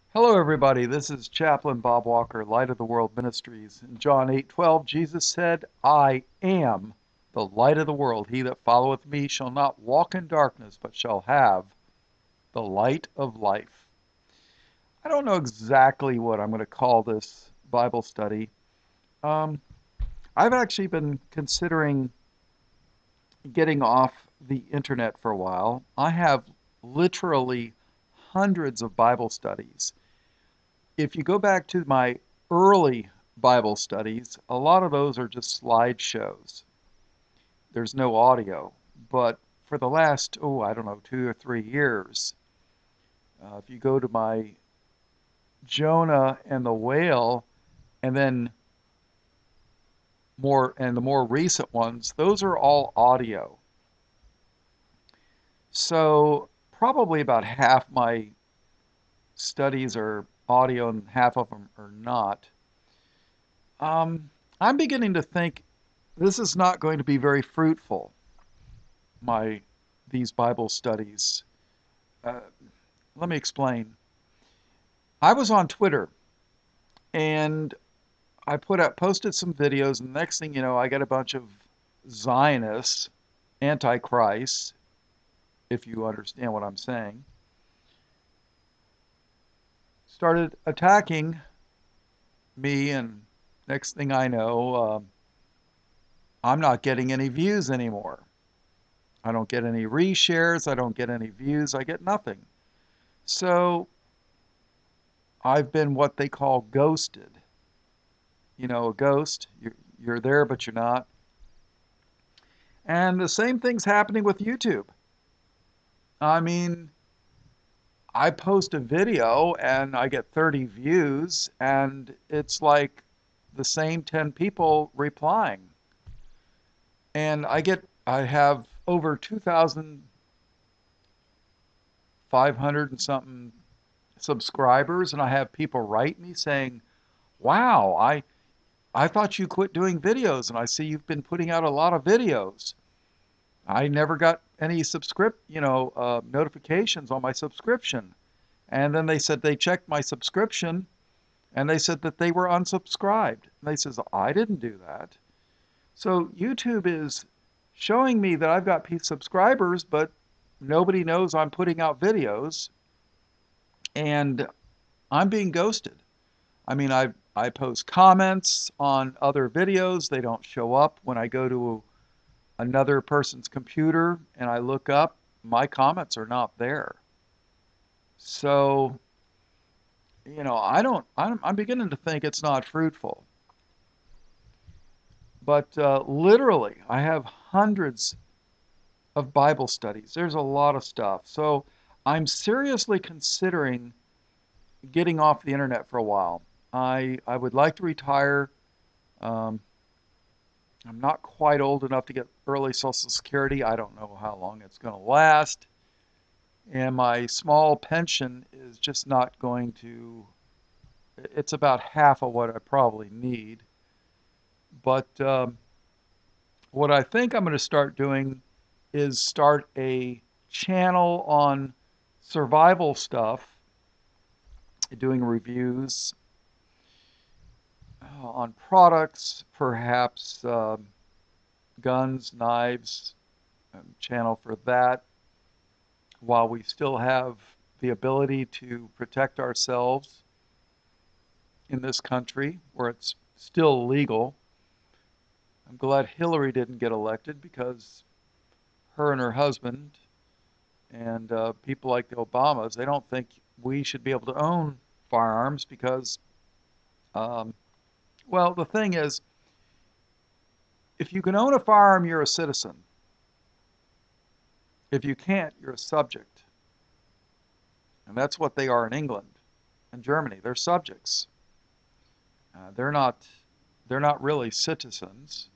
Hello, everybody. This is Chaplain Bob Walker, Light of the World Ministries. In John 8:12, Jesus said, I am the light of the world. He that followeth me shall not walk in darkness, but shall have the light of life. I don't know exactly what I'm going to call this Bible study. Um, I've actually been considering getting off the internet for a while. I have literally hundreds of Bible studies. If you go back to my early Bible studies, a lot of those are just slideshows. There's no audio. But for the last, I don't know, 2 or 3 years, if you go to my Jonah and the whale, and then the more recent ones, those are all audio. So probably about half my studies are audio and half of them are not. Um, I'm beginning to think this is not going to be very fruitful, my these Bible studies. Uh, Let me explain. I was on Twitter and I posted some videos, and the next thing you know, I got a bunch of Zionists, antichrists, if you understand what I'm saying, started attacking me, and next thing I know, I'm not getting any views anymore. I don't get any reshares, I don't get any views, I get nothing. So I've been what they call ghosted. You know, a ghost, you're there, but you're not. And the same thing's happening with YouTube. I mean, I post a video and I get 30 views, and it's like the same 10 people replying. And I have over 2,500 and something subscribers, and I have people write me saying, wow, I thought you quit doing videos, and I see you've been putting out a lot of videos. I never got any notifications on my subscription. And then they said they checked my subscription and they said that they were unsubscribed. And they says, I didn't do that. So YouTube is showing me that I've got subscribers, but nobody knows I'm putting out videos and I'm being ghosted. I mean, I post comments on other videos. They don't show up when I go to another person's computer and I look up, my comments are not there. So, I don't, I'm beginning to think it's not fruitful. But literally, I have hundreds of Bible studies. There's a lot of stuff. So I'm seriously considering getting off the internet for a while. I would like to retire. Um, I'm not quite old enough to get early Social Security. I don't know how long it's going to last. And my small pension is just not going to, it's about half of what I probably need. But what I think I'm going to start doing is start a channel on survival stuff, doing reviews on products, perhaps guns, knives, channel for that, while we still have the ability to protect ourselves in this country where it's still legal. I'm glad Hillary didn't get elected because her and her husband and people like the Obamas, they don't think we should be able to own firearms because, um, well, the thing is, if you can own a firearm, you're a citizen. If you can't, you're a subject. And that's what they are in England and Germany. They're subjects. Uh, they're not they're not really citizens.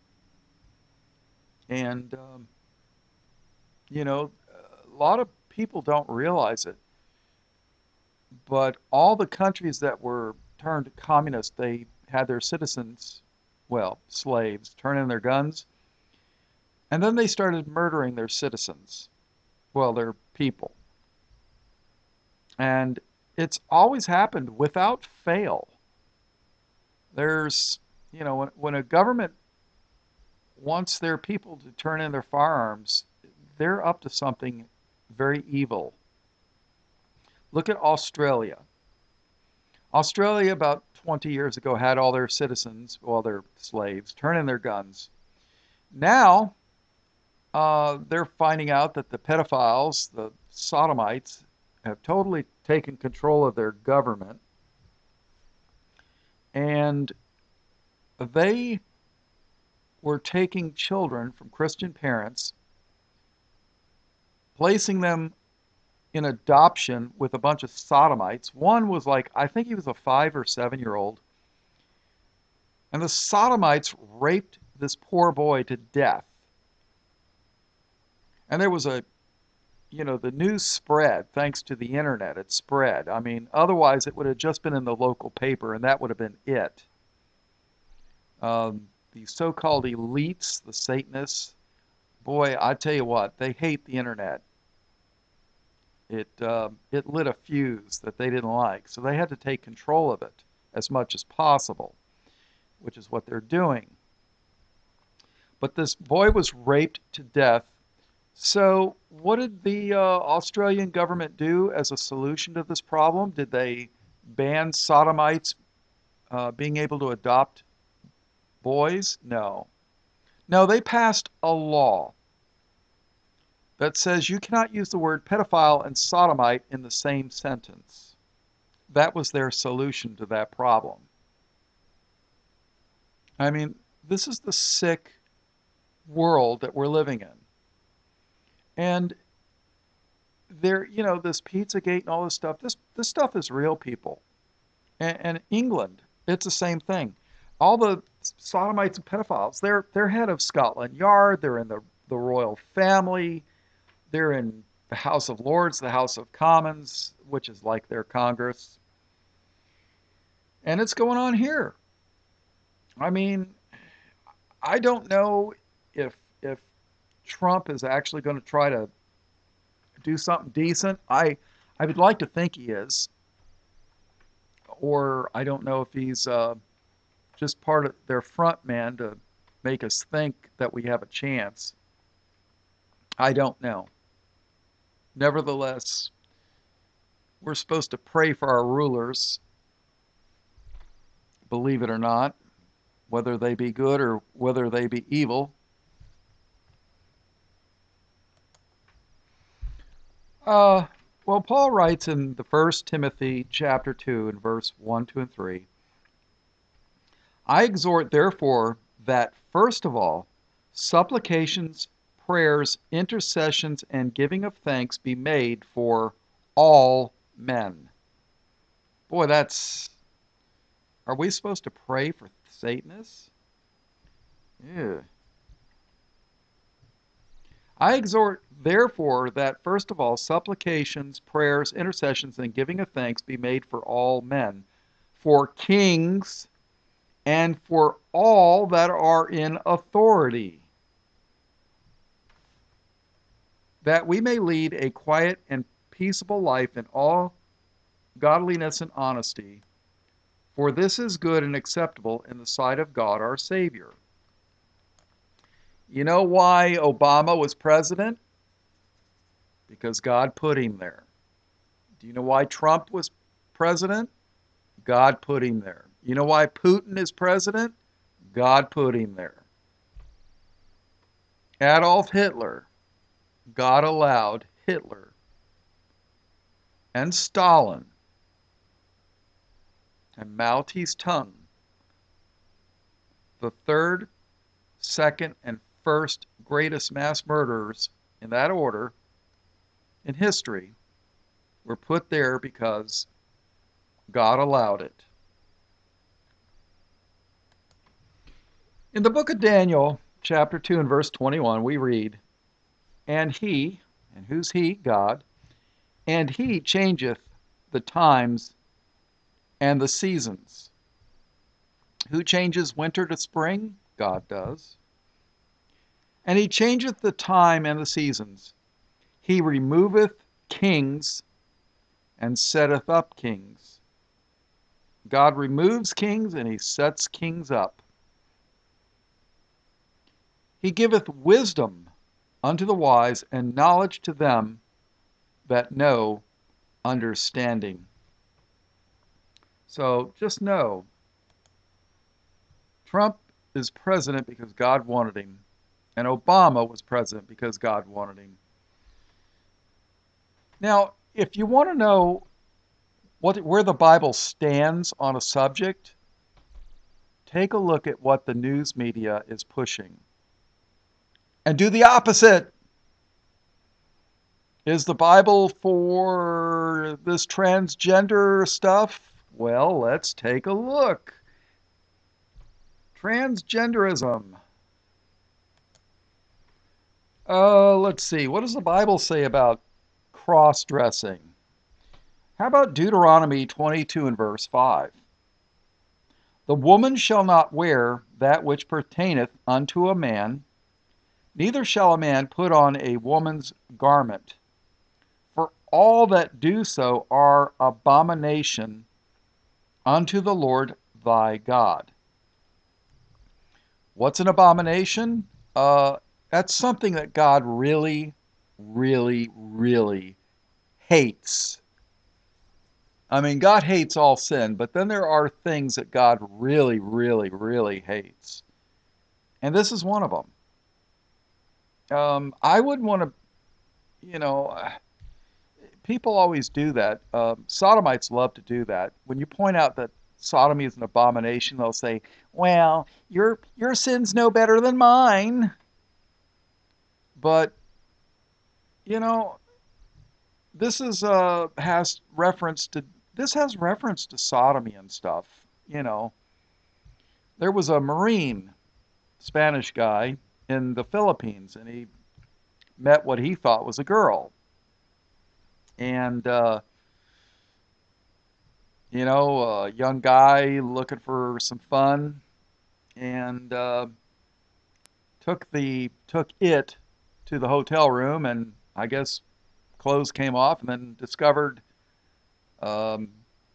And a lot of people don't realize it, but all the countries that were turned communist, they had their citizens, well, slaves, turn in their guns, and then they started murdering their citizens, well, their people. And it's always happened without fail. There's, when a government wants their people to turn in their firearms, they're up to something very evil. Look at Australia. Australia, about 20 years ago, had all their citizens, well, their slaves, turn in their guns. Now, they're finding out that the pedophiles, the sodomites, have totally taken control of their government, and they were taking children from Christian parents, placing them in adoption with a bunch of sodomites. One was like, I think he was a 5 or 7 year old, and the sodomites raped this poor boy to death. And there was the news spread thanks to the internet. It spread. I mean, otherwise it would have just been in the local paper, and that would have been it. The so-called elites, the Satanists, boy, I tell you what, they hate the internet. It lit a fuse that they didn't like, so they had to take control of it as much as possible, which is what they're doing. But this boy was raped to death. So what did the Australian government do as a solution to this problem? Did they ban sodomites being able to adopt boys? No. No, they passed a law that says you cannot use the word pedophile and sodomite in the same sentence. That was their solution to that problem. I mean, this is the sick world that we're living in. And there, this Pizzagate and all this stuff, this stuff is real, people. And England, it's the same thing. All the sodomites and pedophiles, they're head of Scotland Yard, they're in the royal family, they're in the House of Lords, the House of Commons, which is like their Congress. And it's going on here. I mean, I don't know if Trump is actually going to try to do something decent. I would like to think he is. Or I don't know if he's just part of their front man to make us think that we have a chance. I don't know. Nevertheless, we're supposed to pray for our rulers, believe it or not, whether they be good or whether they be evil. Well, Paul writes in the 1 Timothy chapter 2 and verse 1, 2, and 3, I exhort therefore that first of all, supplications, prayers, intercessions, and giving of thanks be made for all men. Boy, are we supposed to pray for Satanists? Yeah. I exhort, therefore, that first of all, supplications, prayers, intercessions, and giving of thanks be made for all men, for kings, and for all that are in authority, that we may lead a quiet and peaceable life in all godliness and honesty, for this is good and acceptable in the sight of God our Savior. You know why Obama was president? Because God put him there. Do you know why Trump was president? God put him there. You know why Putin is president? God put him there. Adolf Hitler, God allowed Hitler. And Stalin and Mao Zedong, the third, second, and first greatest mass murderers in that order in history, were put there because God allowed it. In the book of Daniel, chapter 2 and verse 21, we read, and who's he? God, and he changeth the times and the seasons. Who changes winter to spring? God does. And he changeth the time and the seasons. He removeth kings and setteth up kings. God removes kings and he sets kings up. He giveth wisdom unto the wise and knowledge to them that know understanding. So just know, Trump is president because God wanted him, and Obama was president because God wanted him. Now, if you want to know where the Bible stands on a subject, take a look at what the news media is pushing and do the opposite. Is the Bible for this transgender stuff? Well, let's take a look. Transgenderism. Let's see. What does the Bible say about cross-dressing? How about Deuteronomy 22 and verse 5? The woman shall not wear that which pertaineth unto a man, neither shall a man put on a woman's garment. For all that do so are abomination unto the Lord thy God. What's an abomination? That's something that God really, really, really hates. I mean, God hates all sin, but then there are things that God really, really, really hates. And this is one of them. I wouldn't want to, you know, people always do that. Sodomites love to do that. When you point out that sodomy is an abomination, they'll say, well, your sin's no better than mine. But, you know, this has reference to sodomy and stuff. You know, there was a Marine, Spanish guy in the Philippines, and he met what he thought was a girl. And, a young guy looking for some fun, and took it to the hotel room, and I guess clothes came off, and then discovered um,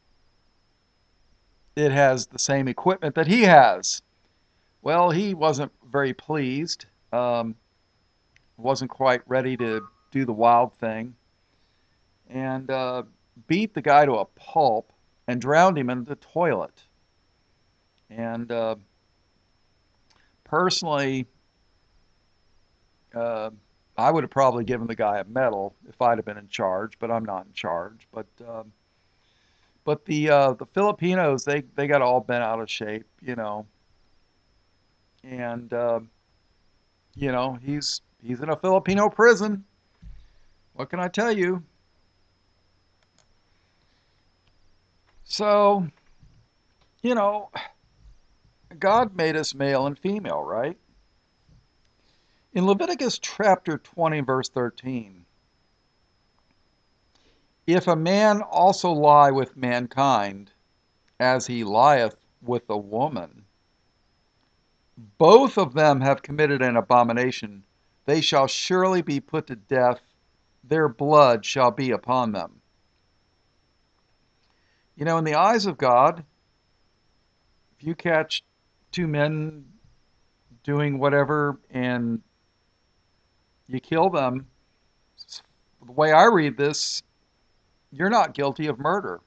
it has the same equipment that he has. Well, he wasn't very pleased. Wasn't quite ready to do the wild thing, and beat the guy to a pulp and drowned him in the toilet. And personally, uh, I would have probably given the guy a medal if I'd have been in charge, but I'm not in charge. But the Filipinos, they got all bent out of shape, and he's in a Filipino prison. What can I tell you? So, you know, God made us male and female, right? In Leviticus chapter 20, verse 13, if a man also lie with mankind, as he lieth with a woman, both of them have committed an abomination. They shall surely be put to death. Their blood shall be upon them. You know, in the eyes of God, if you catch two men doing whatever and you kill them, the way I read this, you're not guilty of murder.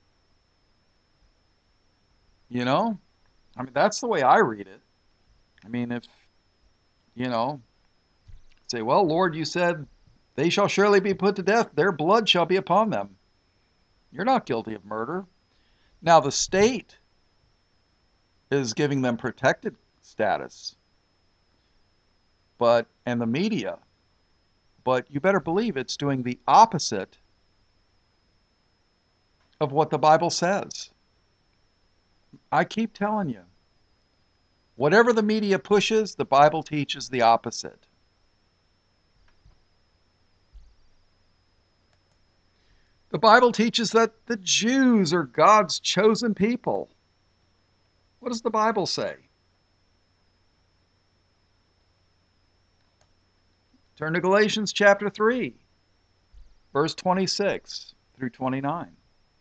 You know? I mean, that's the way I read it. I mean, if, you know, say, well, Lord, you said they shall surely be put to death, their blood shall be upon them. You're not guilty of murder. Now, the state is giving them protected status, and the media, but you better believe it's doing the opposite of what the Bible says. I keep telling you, whatever the media pushes, the Bible teaches the opposite. The Bible teaches that the Jews are God's chosen people. What does the Bible say? Turn to Galatians chapter 3, verse 26 through 29.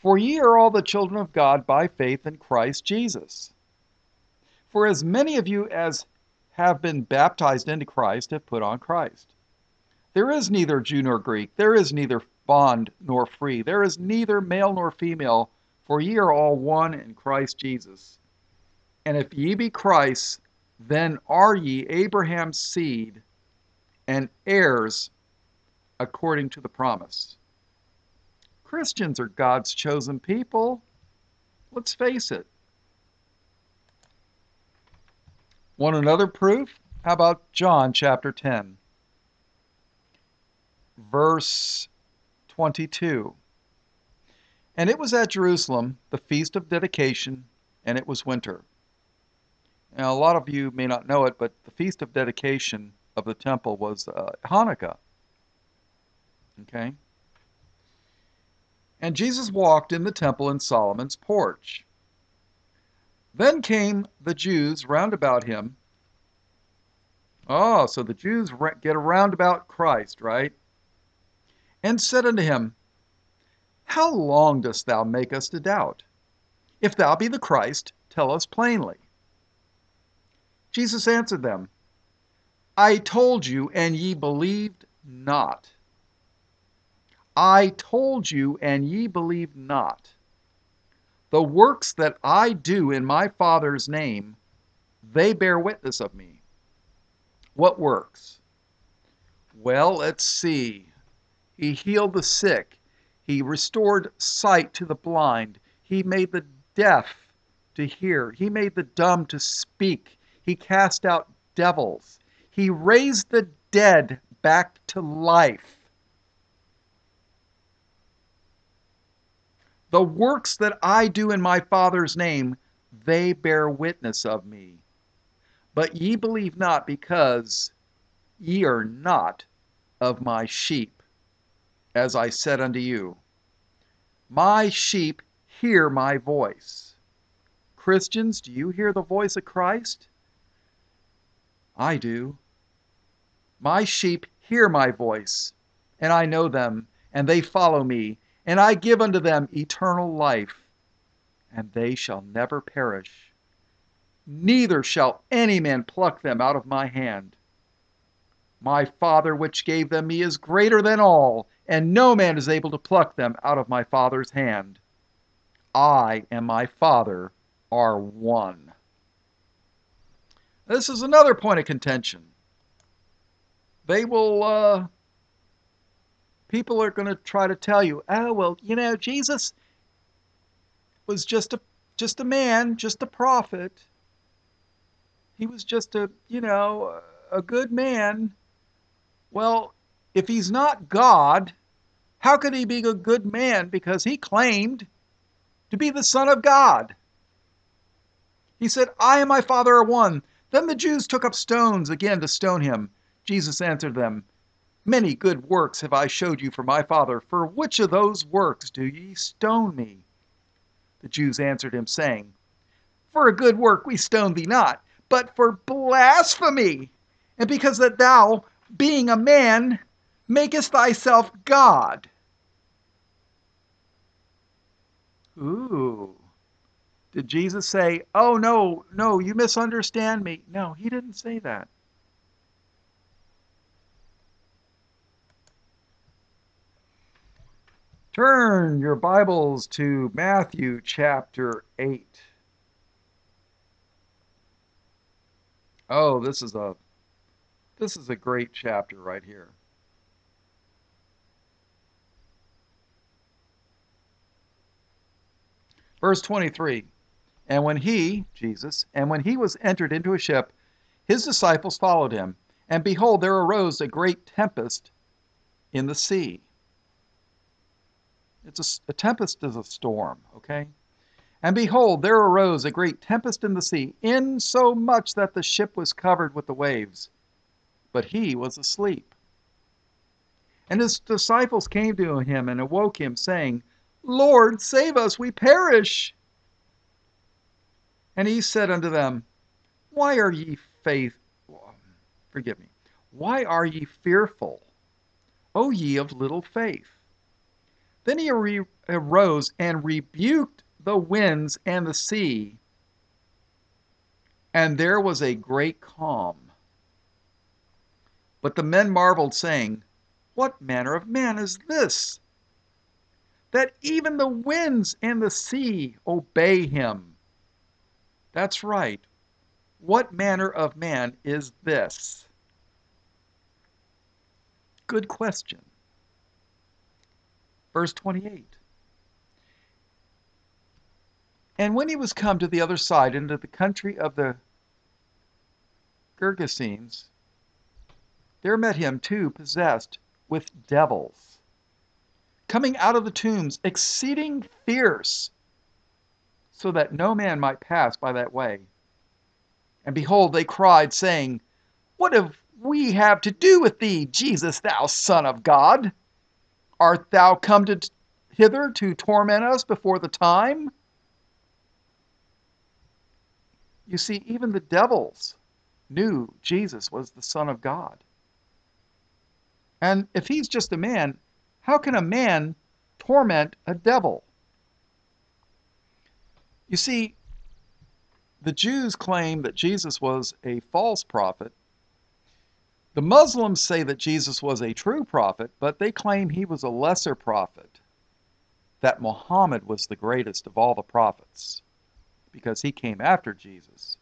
For ye are all the children of God by faith in Christ Jesus. For as many of you as have been baptized into Christ have put on Christ. There is neither Jew nor Greek, there is neither bond nor free, there is neither male nor female, for ye are all one in Christ Jesus. And if ye be Christ's, then are ye Abraham's seed and heirs according to the promise. Christians are God's chosen people. Let's face it. Want another proof? How about John chapter 10, verse 22. And it was at Jerusalem, the feast of dedication, and it was winter. Now, a lot of you may not know it, but the feast of dedication of the temple was Hanukkah. Okay? And Jesus walked in the temple in Solomon's porch. Then came the Jews round about him. Oh, so the Jews get around about Christ, right? And said unto him, How long dost thou make us to doubt? If thou be the Christ, tell us plainly. Jesus answered them, I told you, and ye believed not. I told you, and ye believed not. The works that I do in my Father's name, they bear witness of me. What works? Well, let's see. He healed the sick. He restored sight to the blind. He made the deaf to hear. He made the dumb to speak. He cast out devils. He raised the dead back to life. The works that I do in my Father's name, they bear witness of me. But ye believe not, because ye are not of my sheep, as I said unto you. My sheep hear my voice. Christians, do you hear the voice of Christ? I do. My sheep hear my voice, and I know them, and they follow me, and I give unto them eternal life, and they shall never perish. Neither shall any man pluck them out of my hand. My Father which gave them me is greater than all, and no man is able to pluck them out of my Father's hand. I and my Father are one. This is another point of contention. They will, people are going to try to tell you, oh, well, you know, Jesus was just a man, just a prophet. He was just a good man. Well, if he's not God, how could he be a good man? Because he claimed to be the Son of God. He said, I and my Father are one. Then the Jews took up stones again to stone him. Jesus answered them, Many good works have I showed you for my Father. For which of those works do ye stone me? The Jews answered him, saying, For a good work we stone thee not, but for blasphemy, and because that thou, being a man, makest thyself God. Ooh. Did Jesus say, oh, no, you misunderstand me? No, he didn't say that. Turn your Bibles to Matthew chapter 8. Oh, this is a great chapter right here. Verse 23. And when he, Jesus, was entered into a ship, his disciples followed him. And behold, there arose a great tempest in the sea. A tempest is a storm, okay? And behold, there arose a great tempest in the sea, insomuch that the ship was covered with the waves. But he was asleep. And his disciples came to him and awoke him, saying, Lord, save us, we perish. And he said unto them, Why are ye Why are ye fearful, O ye of little faith? Then he arose and rebuked the winds and the sea, and there was a great calm. But the men marveled, saying, What manner of man is this, that even the winds and the sea obey him? That's right. What manner of man is this? Good question. Verse 28. And when he was come to the other side into the country of the Gergesenes, there met him two possessed with devils, coming out of the tombs, exceeding fierce, so that no man might pass by that way. And behold, they cried, saying, What have we have to do with thee, Jesus, thou Son of God? Art thou come hither to torment us before the time? You see, even the devils knew Jesus was the Son of God. And if he's just a man, how can a man torment a devil? You see, the Jews claim that Jesus was a false prophet. The Muslims say that Jesus was a true prophet, but they claim he was a lesser prophet, that Muhammad was the greatest of all the prophets, because he came after Jesus.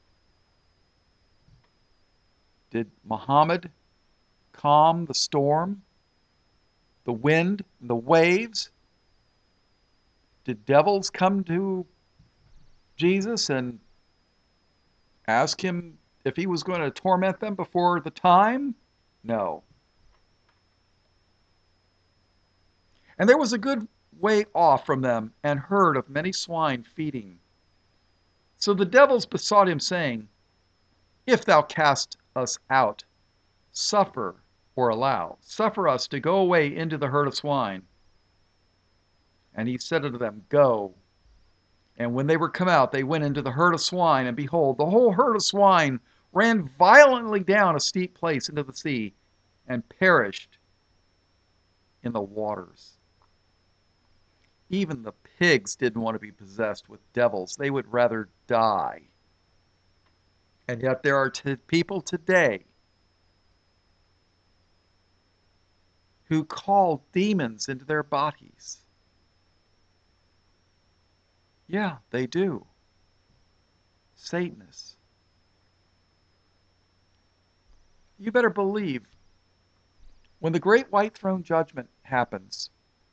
Did Muhammad calm the storm, the wind, the waves? Did devils come to Jesus and ask him if he was going to torment them before the time? No. And there was a good way off from them an herd of many swine feeding. So the devils besought him, saying, If thou cast us out, suffer us to go away into the herd of swine. And he said unto them, Go. And when they were come out, they went into the herd of swine, and behold, the whole herd of swine ran violently down a steep place into the sea, and perished in the waters. Even the pigs didn't want to be possessed with devils. They would rather die. And yet there are people today who call demons into their bodies. Yeah, they do. Satanists. You better believe when the great white throne judgment happens,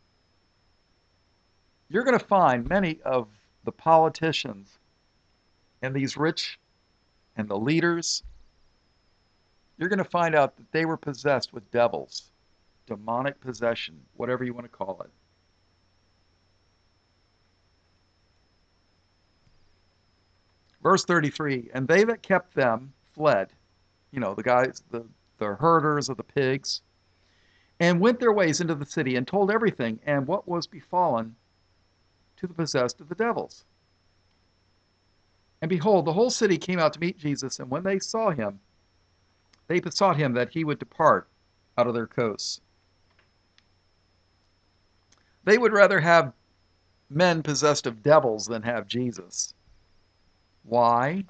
you're going to find many of the politicians and these rich and the leaders, you're going to find out that they were possessed with devils, demonic possession, whatever you want to call it. Verse 33, and they that kept them fled, the guys, the herders of the pigs, and went their ways into the city and told everything and what was befallen to the possessed of the devils. And behold, the whole city came out to meet Jesus, and when they saw him, they besought him that he would depart out of their coasts. They would rather have men possessed of devils than have Jesus. Why?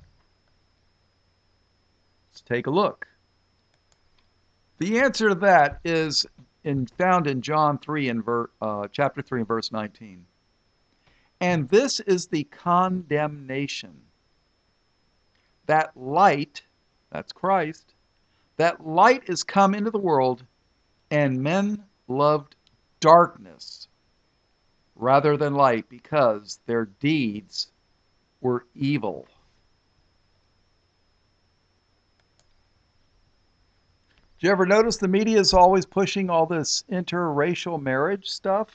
Let's take a look. The answer to that is found in John 3 and chapter 3 and verse 19. And this is the condemnation, that light, that's Christ, that light is come into the world, and men loved darkness rather than light, because their deeds were evil. Do you ever notice the media is always pushing all this interracial marriage stuff?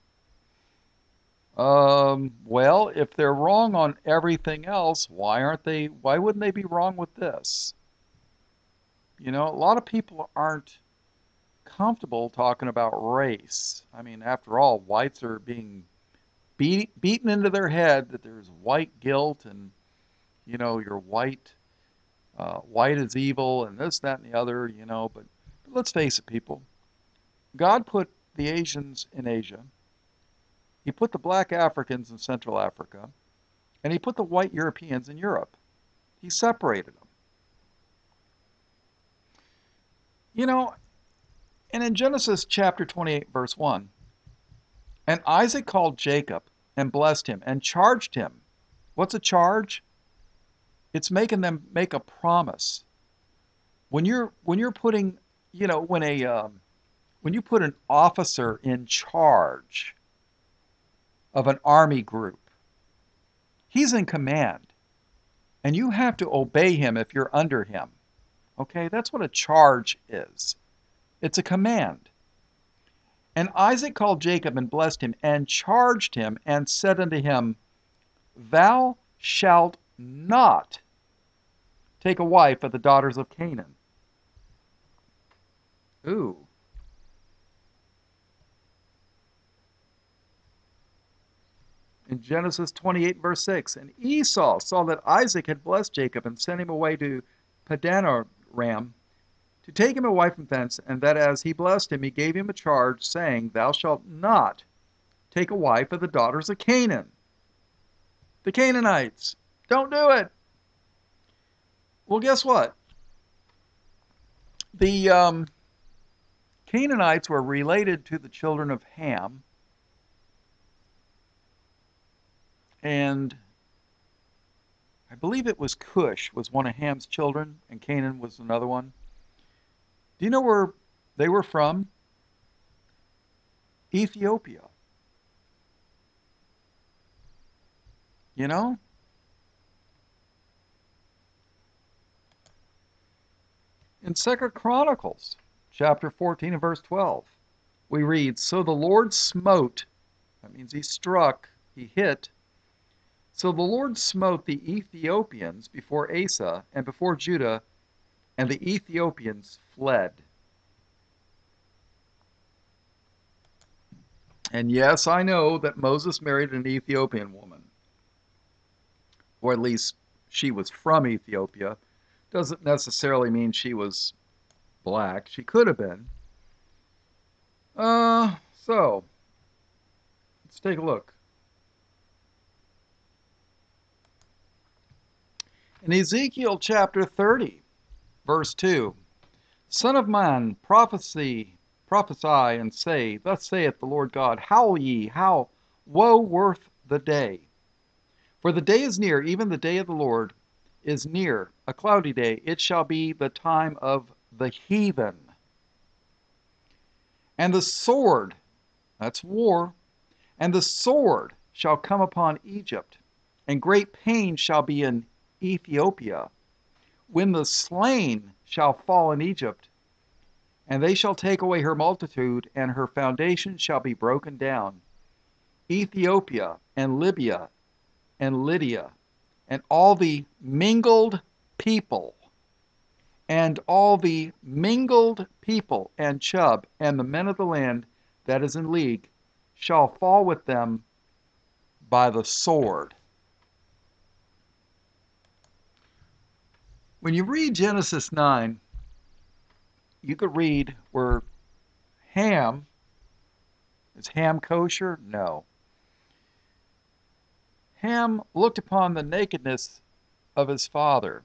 Well, if they're wrong on everything else, why wouldn't they be wrong with this? A lot of people aren't comfortable talking about race. I mean, after all, whites are being beaten into their head that there's white guilt, and you're white, white is evil, and this, that, and the other. But let's face it, people. God put the Asians in Asia. He put the black Africans in Central Africa, and he put the white Europeans in Europe. He separated them. You know, and in Genesis chapter 28, verse 1, and Isaac called Jacob and blessed him and charged him. What's a charge? It's making them make a promise. When you're putting, when you put an officer in charge of an army group, he's in command, and you have to obey him if you're under him. Okay, that's what a charge is. It's a command. And Isaac called Jacob and blessed him and charged him and said unto him, Thou shalt not take a wife of the daughters of Canaan. Ooh. In Genesis 28, verse 6, and Esau saw that Isaac had blessed Jacob and sent him away to Padanaram to take him a wife from thence, and that as he blessed him, he gave him a charge, saying, Thou shalt not take a wife of the daughters of Canaan. The Canaanites. Don't do it. Well, guess what? The Canaanites were related to the children of Ham, and I believe it was Cush was one of Ham's children, and Canaan was another one. Do you know where they were from? Ethiopia. You know? In 2 Chronicles, chapter 14 and verse 12, we read, So the Lord smote, that means he struck, he hit. So the Lord smote the Ethiopians before Asa and before Judah, and the Ethiopians fled. And yes, I know that Moses married an Ethiopian woman, or at least she was from Ethiopia. Doesn't necessarily mean she was black. She could have been. So let's take a look. In Ezekiel chapter 30, verse 2, Son of man, prophesy and say, Thus saith the Lord God, Howl ye, howl, woe worth the day. For the day is near, even the day of the Lord is near, a cloudy day. It shall be the time of the heathen. And the sword, that's war, and the sword shall come upon Egypt, and great pain shall be in Ethiopia, when the slain shall fall in Egypt, and they shall take away her multitude, and her foundation shall be broken down. Ethiopia and Libya and Lydia, and all the mingled people, and Chub, and the men of the land that is in league, shall fall with them by the sword. When you read Genesis 9, you could read where Ham, is Ham kosher? No. Ham looked upon the nakedness of his father.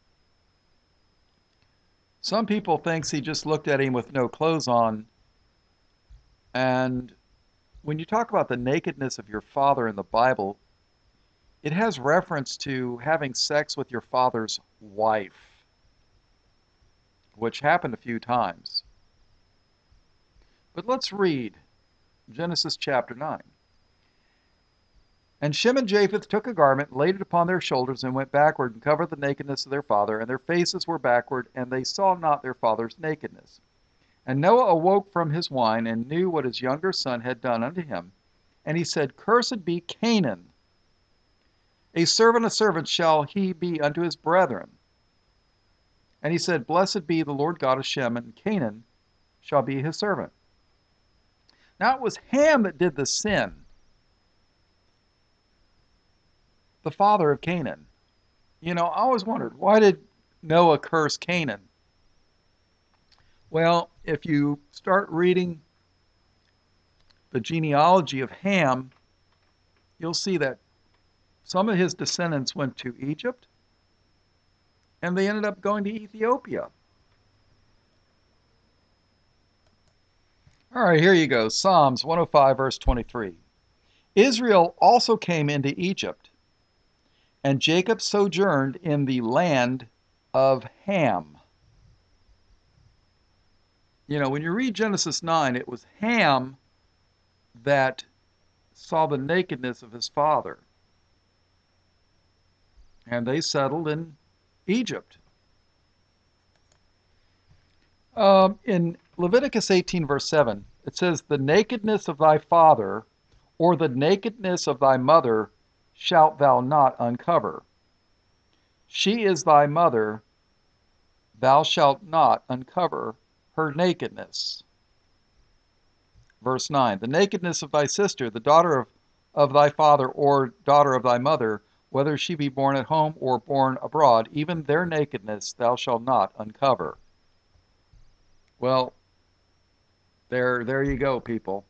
Some people think he just looked at him with no clothes on. And when you talk about the nakedness of your father in the Bible, it has reference to having sex with your father's wife, which happened a few times. But let's read Genesis chapter 9. And Shem and Japheth took a garment, laid it upon their shoulders, and went backward and covered the nakedness of their father, and their faces were backward, and they saw not their father's nakedness. And Noah awoke from his wine, and knew what his younger son had done unto him. And he said, Cursed be Canaan. A servant shall he be unto his brethren. And he said, Blessed be the Lord God of Shem, and Canaan shall be his servant. Now it was Ham that did the sin, the father of Canaan. You know, I always wondered, why did Noah curse Canaan? Well, if you start reading the genealogy of Ham, you'll see that some of his descendants went to Egypt and they ended up going to Ethiopia. All right, here you go. Psalms 105, verse 23. Israel also came into Egypt, and Jacob sojourned in the land of Ham. You know, when you read Genesis 9, it was Ham that saw the nakedness of his father, and they settled in Egypt. In Leviticus 18, verse 7, it says, "The nakedness of thy father, or the nakedness of thy mother, shalt thou not uncover. She is thy mother, thou shalt not uncover her nakedness." Verse 9, "The nakedness of thy sister, the daughter of thy father, or daughter of thy mother, whether she be born at home or born abroad, even their nakedness thou shalt not uncover." Well, there you go, people.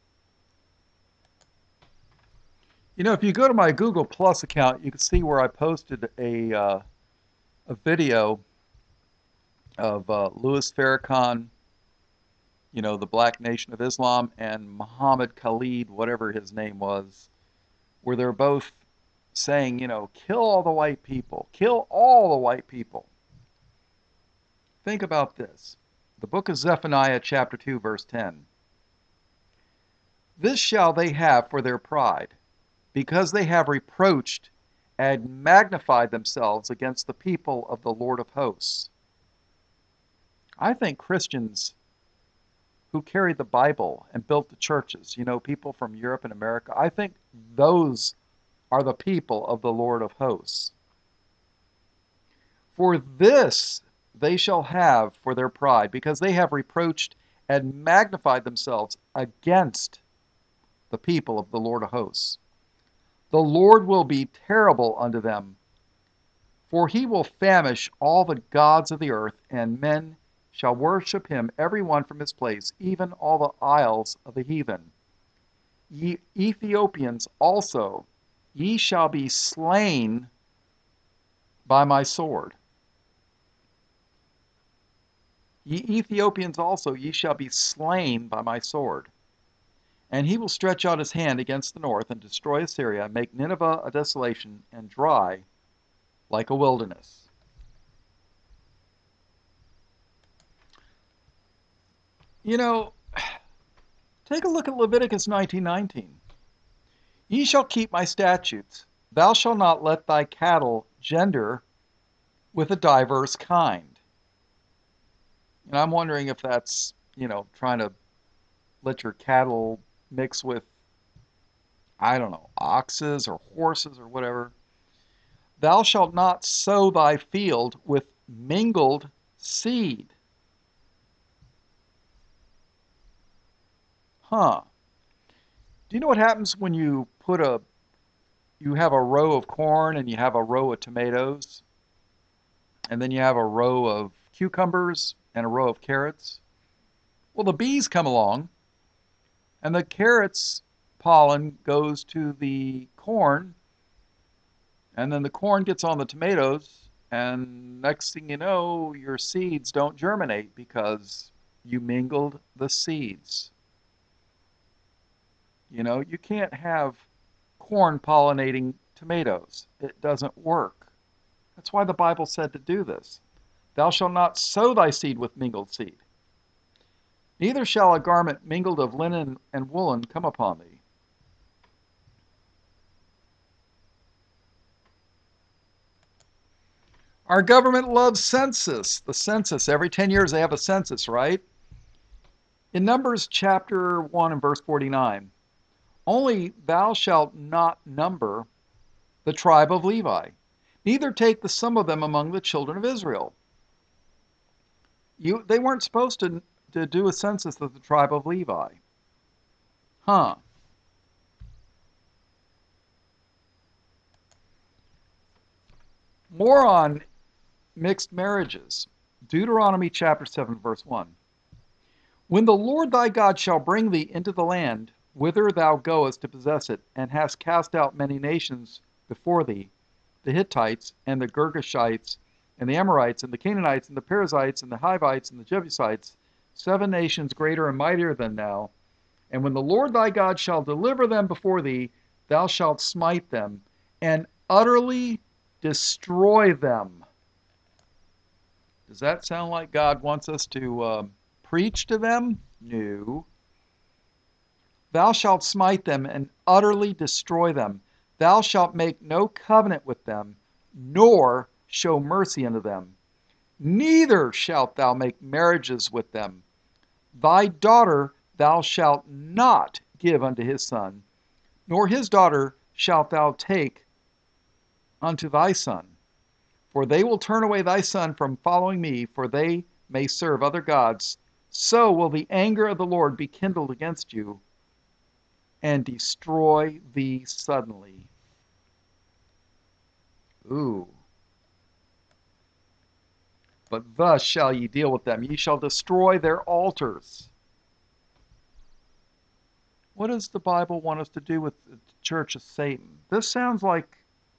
You know, if you go to my Google Plus account, you can see where I posted a video of Louis Farrakhan, you know, the Black Nation of Islam, and Muhammad Khalid, whatever his name was, where they're both saying, you know, kill all the white people, kill all the white people. Think about this. The book of Zephaniah, chapter 2, verse 10. "This shall they have for their pride, because they have reproached and magnified themselves against the people of the Lord of hosts." I think Christians who carried the Bible and built the churches, you know, people from Europe and America, I think those are the people of the Lord of hosts. "For this they shall have for their pride, because they have reproached and magnified themselves against the people of the Lord of hosts. The Lord will be terrible unto them, for he will famish all the gods of the earth, and men shall worship him, every one from his place, even all the isles of the heathen. Ye Ethiopians also, ye shall be slain by my sword. Ye Ethiopians also, ye shall be slain by my sword. And he will stretch out his hand against the north, and destroy Assyria, and make Nineveh a desolation, and dry like a wilderness." You know, take a look at Leviticus 19:19. "Ye shall keep my statutes. Thou shalt not let thy cattle gender with a diverse kind." And I'm wondering if that's, you know, trying to let your cattle mix with, I don't know, oxes or horses or whatever. "Thou shalt not sow thy field with mingled seed." Huh. Do you know what happens when you have a row of corn and you have a row of tomatoes, and then you have a row of cucumbers and a row of carrots? Well, the bees come along, and the carrots pollen goes to the corn, and then the corn gets on the tomatoes, and next thing you know, your seeds don't germinate because you mingled the seeds. You know, you can't have corn pollinating tomatoes. It doesn't work. That's why the Bible said to do this. "Thou shalt not sow thy seed with mingled seed. Neither shall a garment mingled of linen and woolen come upon thee." Our government loves census. The census, every 10 years they have a census, right? In Numbers chapter 1 and verse 49, "Only thou shalt not number the tribe of Levi, neither take the sum of them among the children of Israel." They weren't supposed to do a census of the tribe of Levi. Huh. More on mixed marriages. Deuteronomy chapter 7, verse 1. "When the Lord thy God shall bring thee into the land whither thou goest to possess it, and hast cast out many nations before thee, the Hittites, and the Girgashites, and the Amorites, and the Canaanites, and the Perizzites, and the Hivites, and the Jebusites, 7 nations greater and mightier than thou. And when the Lord thy God shall deliver them before thee, thou shalt smite them, and utterly destroy them. Does that sound like God wants us to preach to them? No. Thou shalt smite them and utterly destroy them. Thou shalt make no covenant with them, nor show mercy unto them. Neither shalt thou make marriages with them. Thy daughter thou shalt not give unto his son, nor his daughter shalt thou take unto thy son. For they will turn away thy son from following me, for they may serve other gods. So will the anger of the Lord be kindled against you, and destroy thee suddenly. Ooh. But thus shall ye deal with them. Ye shall destroy their altars. What does the Bible want us to do with the church of Satan? This sounds like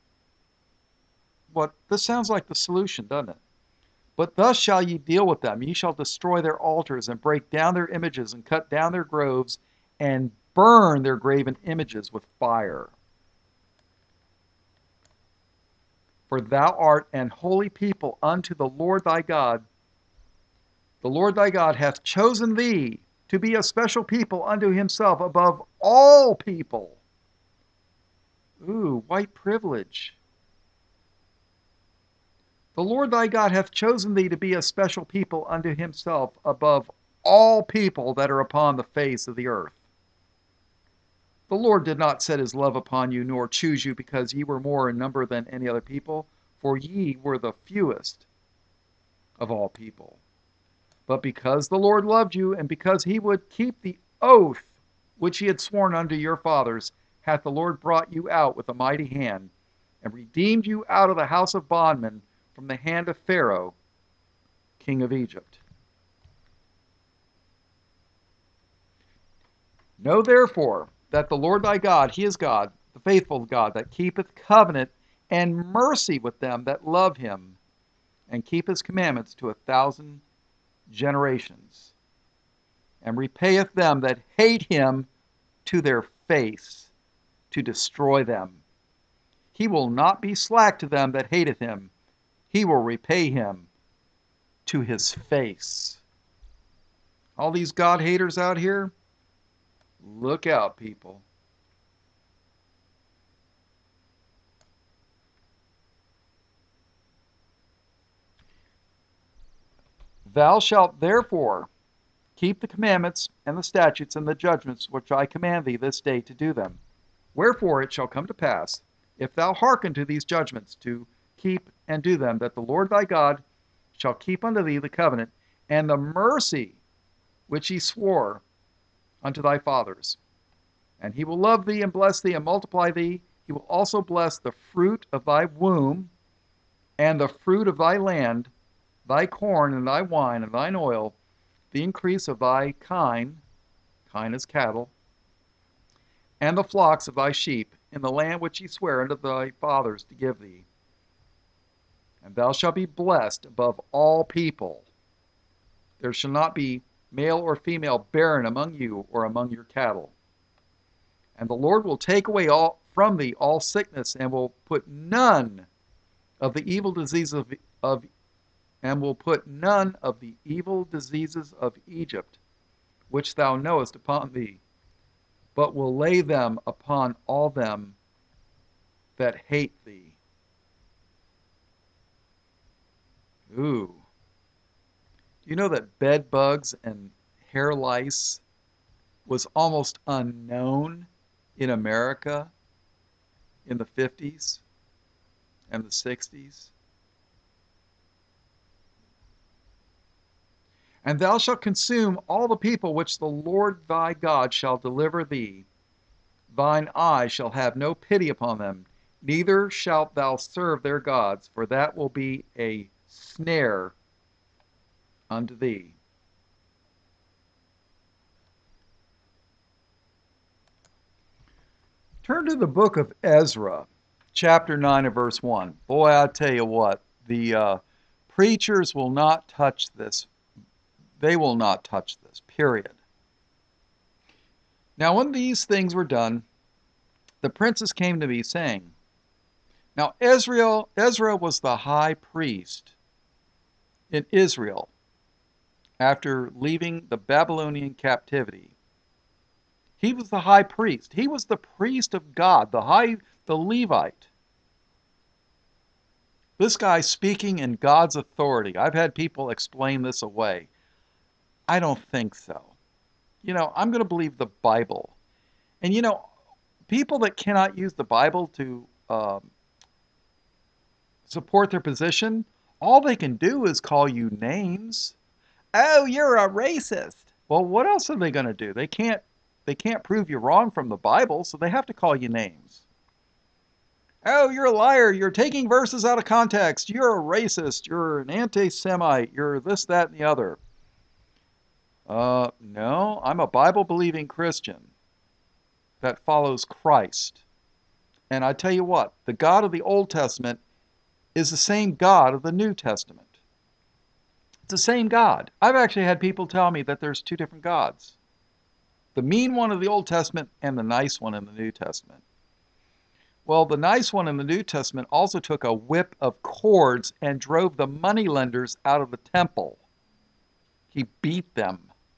the solution, doesn't it? But thus shall ye deal with them. Ye shall destroy their altars, and break down their images, and cut down their groves, and burn their graven images with fire. For thou art an holy people unto the Lord thy God. The Lord thy God hath chosen thee to be a special people unto himself above all people. Ooh, white privilege. The Lord thy God hath chosen thee to be a special people unto himself above all people that are upon the face of the earth. The Lord did not set his love upon you, nor choose you, because ye were more in number than any other people, for ye were the fewest of all people. But because the Lord loved you, and because he would keep the oath which he had sworn unto your fathers, hath the Lord brought you out with a mighty hand, and redeemed you out of the house of bondmen, from the hand of Pharaoh, king of Egypt. Know therefore that the Lord thy God, he is God, the faithful God, that keepeth covenant and mercy with them that love him, and keep his commandments to 1,000 generations, and repayeth them that hate him to their face, to destroy them. He will not be slack to them that hateth him. He will repay him to his face. All these God haters out here, look out, people. Thou shalt therefore keep the commandments and the statutes and the judgments which I command thee this day to do them. Wherefore it shall come to pass, if thou hearken to these judgments, to keep and do them, that the Lord thy God shall keep unto thee the covenant and the mercy which he swore unto thy fathers. And he will love thee and bless thee and multiply thee. He will also bless the fruit of thy womb and the fruit of thy land, thy corn and thy wine and thine oil, the increase of thy kine is cattle, and the flocks of thy sheep, in the land which he sware unto thy fathers to give thee. And thou shalt be blessed above all people. There shall not be male or female barren among you or among your cattle. And the Lord will take away from thee all sickness, and will put none of the evil diseases of Egypt, which thou knowest, upon thee, but will lay them upon all them that hate thee. Ooh. Do you know that bed bugs and hair lice was almost unknown in America in the 50s and the 60s? And thou shalt consume all the people which the Lord thy God shall deliver thee. Thine eye shall have no pity upon them, neither shalt thou serve their gods, for that will be a snare unto thee. Turn to the book of Ezra, chapter 9 and verse 1. Boy, I tell you what, the preachers will not touch this. They will not touch this, period. Now, when these things were done, the princes came to me, saying, now Ezra was the high priest in Israel after leaving the Babylonian captivity. He was the high priest. He was the priest of God, the Levite. This guy speaking in God's authority. I've had people explain this away. I don't think so. I'm going to believe the Bible. And people that cannot use the Bible to support their position, all they can do is call you names. Oh, you're a racist. Well, what else are they going to do? They can't prove you wrong from the Bible, so they have to call you names. Oh, you're a liar. You're taking verses out of context. You're a racist. You're an anti-Semite. You're this, that, and the other. No, I'm a Bible-believing Christian that follows Christ. And I tell you what, the God of the Old Testament is the same God of the New Testament. It's the same God. I've actually had people tell me that there's two different gods. The mean one of the Old Testament and the nice one in the New Testament. Well, the nice one in the New Testament also took a whip of cords and drove the moneylenders out of the temple. He beat them.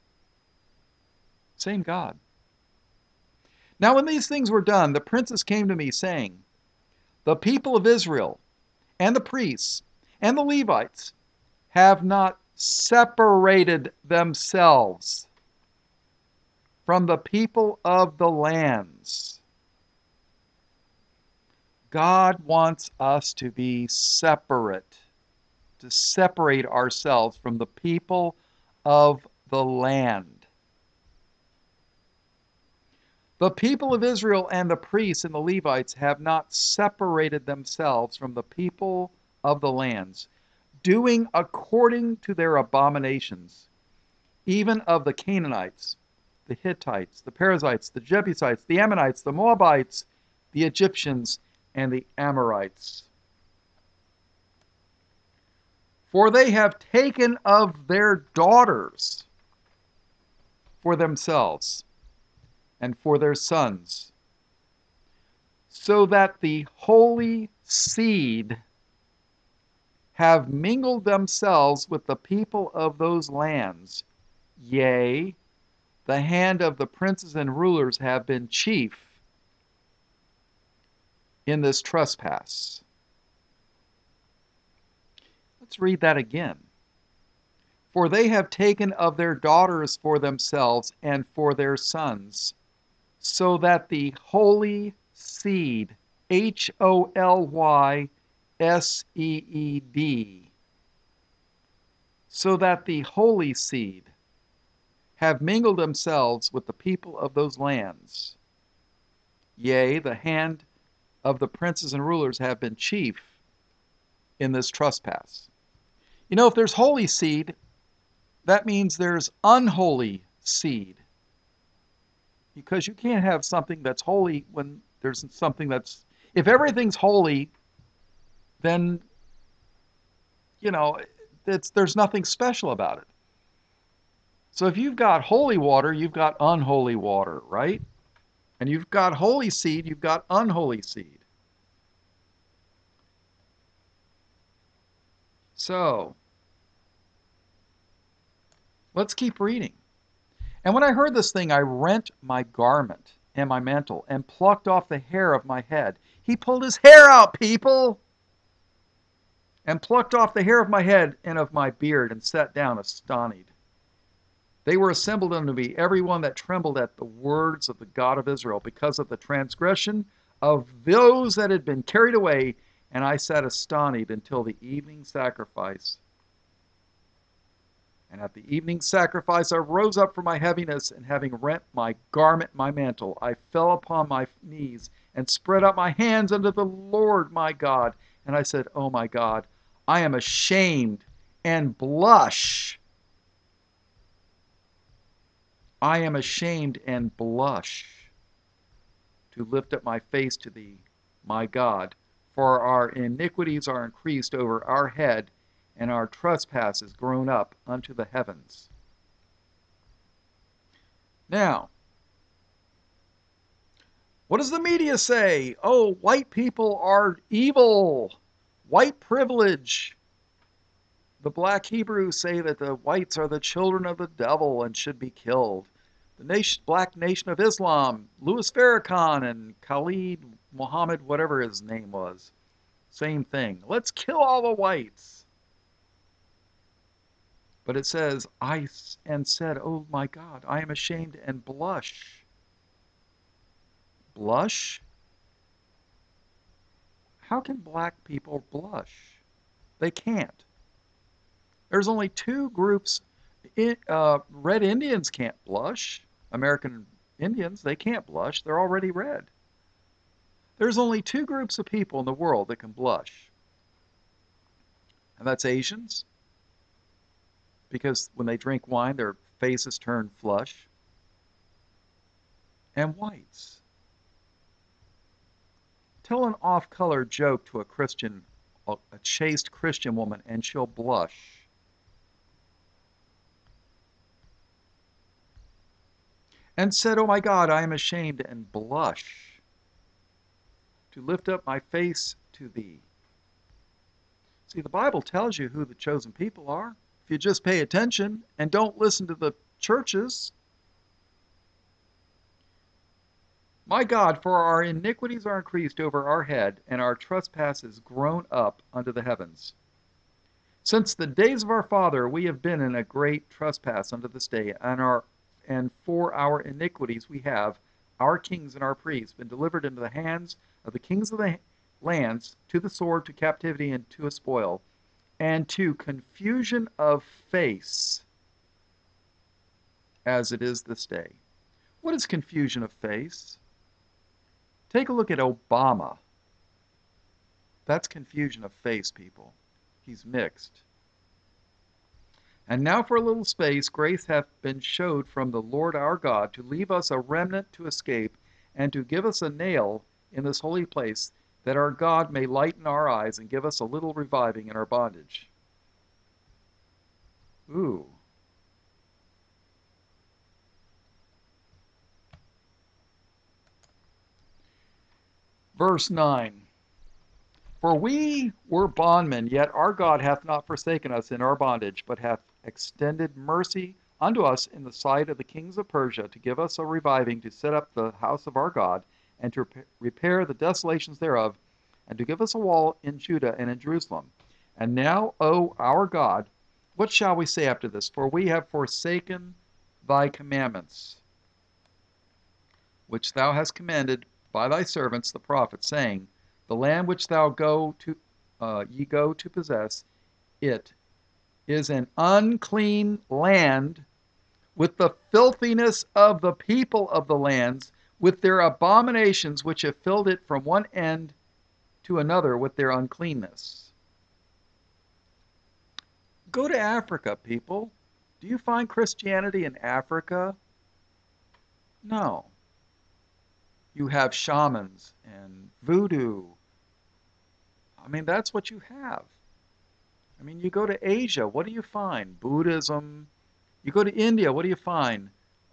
Same God. Now when these things were done, the princes came to me, saying, the people of Israel and the priests and the Levites have not separated themselves from the people of the lands. God wants us to be separate, to separate ourselves from the people of the land. The people of Israel and the priests and the Levites have not separated themselves from the people of the lands, doing according to their abominations, even of the Canaanites, the Hittites, the Perizzites, the Jebusites, the Ammonites, the Moabites, the Egyptians, and the Amorites. For they have taken of their daughters for themselves and for their sons, so that the holy seed have mingled themselves with the people of those lands. Yea, the hand of the princes and rulers have been chief in this trespass. Let's read that again. For they have taken of their daughters for themselves and for their sons, so that the holy seed, Holyseed, so that the holy seed have mingled themselves with the people of those lands. Yea, the hand of the princes and rulers have been chief in this trespass. If there's holy seed, that means there's unholy seed. Because you can't have something that's holy when there's something that's... If everything's holy, then, there's nothing special about it. So if you've got holy water, you've got unholy water, right? And you've got holy seed, you've got unholy seed. So, let's keep reading. And when I heard this thing, I rent my garment and my mantle and plucked off the hair of my head. He pulled his hair out, people! And plucked off the hair of my head and of my beard and sat down astonied. They were assembled unto me, every one that trembled at the words of the God of Israel, because of the transgression of those that had been carried away, and I sat astonied until the evening sacrifice. And at the evening sacrifice I rose up from my heaviness, and having rent my garment, my mantle, I fell upon my knees, and spread out my hands unto the Lord my God. And I said, O my God, I am ashamed and blush. I am ashamed and blush. to lift up my face to thee, my God. For our iniquities are increased over our head, and our trespasses grown up unto the heavens. Now, what does the media say? Oh, white people are evil. White privilege. The black Hebrews say that the whites are the children of the devil and should be killed. The Black Nation of Islam, Louis Farrakhan and Khalid Muhammad, whatever his name was, same thing. Let's kill all the whites. But it says, and said, oh my God, I am ashamed and blush. Blush? How can black people blush? They can't. There's only two groups. Red Indians can't blush. American Indians, they can't blush. They're already red. There's only two groups of people in the world that can blush. And that's Asians, because when they drink wine, their faces turn flush. And whites. Tell an off-color joke to a Christian, a chaste Christian woman, and she'll blush. And said, oh my God, I am ashamed and blush to lift up my face to thee. See, the Bible tells you who the chosen people are. If you just pay attention and don't listen to the churches. My God, for our iniquities are increased over our head, and our trespasses grown up unto the heavens. Since the days of our father we have been in a great trespass unto this day, and for our iniquities we have, our kings and our priests, been delivered into the hands of the kings of the lands, to the sword, to captivity, and to a spoil, and to confusion of face, as it is this day. What is confusion of face? Take a look at Obama. That's confusion of face, people. He's mixed. And now for a little space grace hath been showed from the Lord our God, to leave us a remnant to escape, and to give us a nail in this holy place, that our God may lighten our eyes and give us a little reviving in our bondage. Ooh. Verse 9. For we were bondmen, yet our God hath not forsaken us in our bondage, but hath extended mercy unto us in the sight of the kings of Persia, to give us a reviving, to set up the house of our God, and to repair the desolations thereof, and to give us a wall in Judah and in Jerusalem. And now, O our God, what shall we say after this? For we have forsaken thy commandments, which thou hast commanded by thy servants the prophets, saying, the land which thou ye go to possess, it is an unclean land, with the filthiness of the people of the lands, with their abominations which have filled it from one end to another with their uncleanness. Go to Africa, people. Do you find Christianity in Africa? No. You have shamans and voodoo. I mean, that's what you have. I mean, you go to Asia, what do you find? Buddhism. You go to India, what do you find?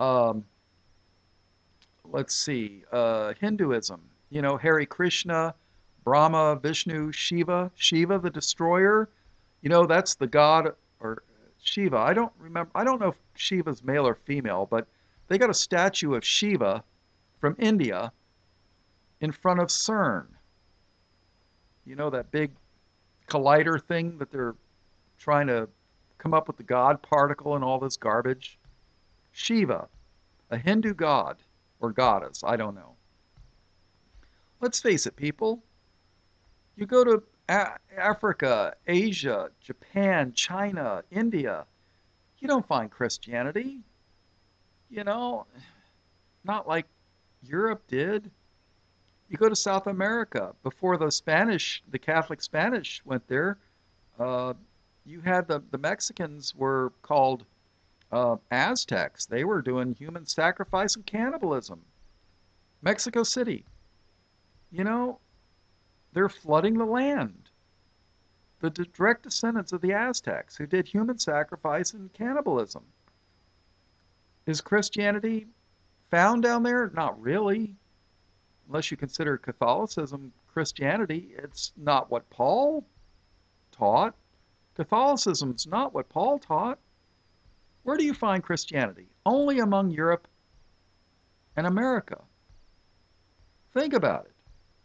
Let's see, Hinduism. You know, Hare Krishna, Brahma, Vishnu, Shiva. Shiva, the destroyer. You know, that's the god, or Shiva. I don't remember. I don't know if Shiva's male or female, but they got a statue of Shiva from India in front of CERN. You know, that big collider thing that they're trying to come up with, the God particle and all this garbage? Shiva, a Hindu god or goddess, I don't know. Let's face it, people. You go to Africa, Asia, Japan, China, India, you don't find Christianity. You know, not like Europe did. You go to South America, before the Catholic Spanish went there, you had the Mexicans were called Aztecs. They were doing human sacrifice and cannibalism. Mexico City, you know, they're flooding the land. The direct descendants of the Aztecs who did human sacrifice and cannibalism. Is Christianity found down there? Not really. Unless you consider Catholicism Christianity, it's not what Paul taught. Catholicism's not what Paul taught. Where do you find Christianity? Only among Europe and America. Think about it.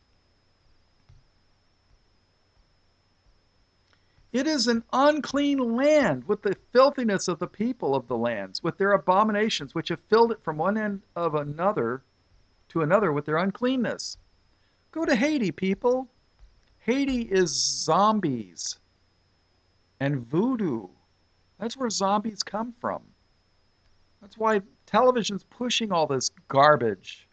It is an unclean land with the filthiness of the people of the lands, with their abominations, which have filled it from one end of another to another with their uncleanness. Go to Haiti, people. Haiti is zombies and voodoo. That's where zombies come from. That's why television's pushing all this garbage.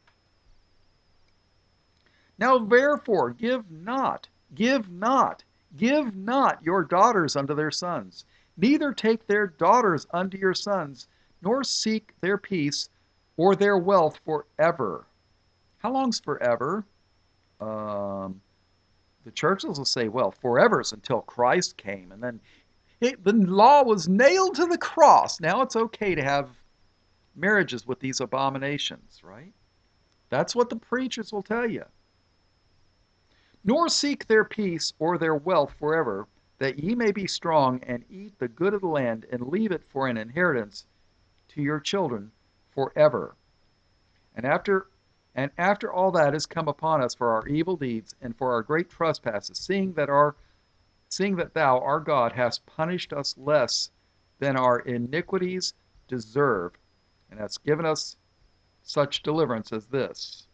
Now therefore give not your daughters unto their sons, neither take their daughters unto your sons, nor seek their peace or their wealth forever. How long's forever? The churches will say, well, forever's until Christ came, and then the law was nailed to the cross. Now it's okay to have marriages with these abominations, right? That's what the preachers will tell you. Nor seek their peace or their wealth forever, that ye may be strong and eat the good of the land and leave it for an inheritance to your children forever. And after all that is come upon us for our evil deeds and for our great trespasses, seeing that thou, our God, hast punished us less than our iniquities deserve, and hast given us such deliverance as this.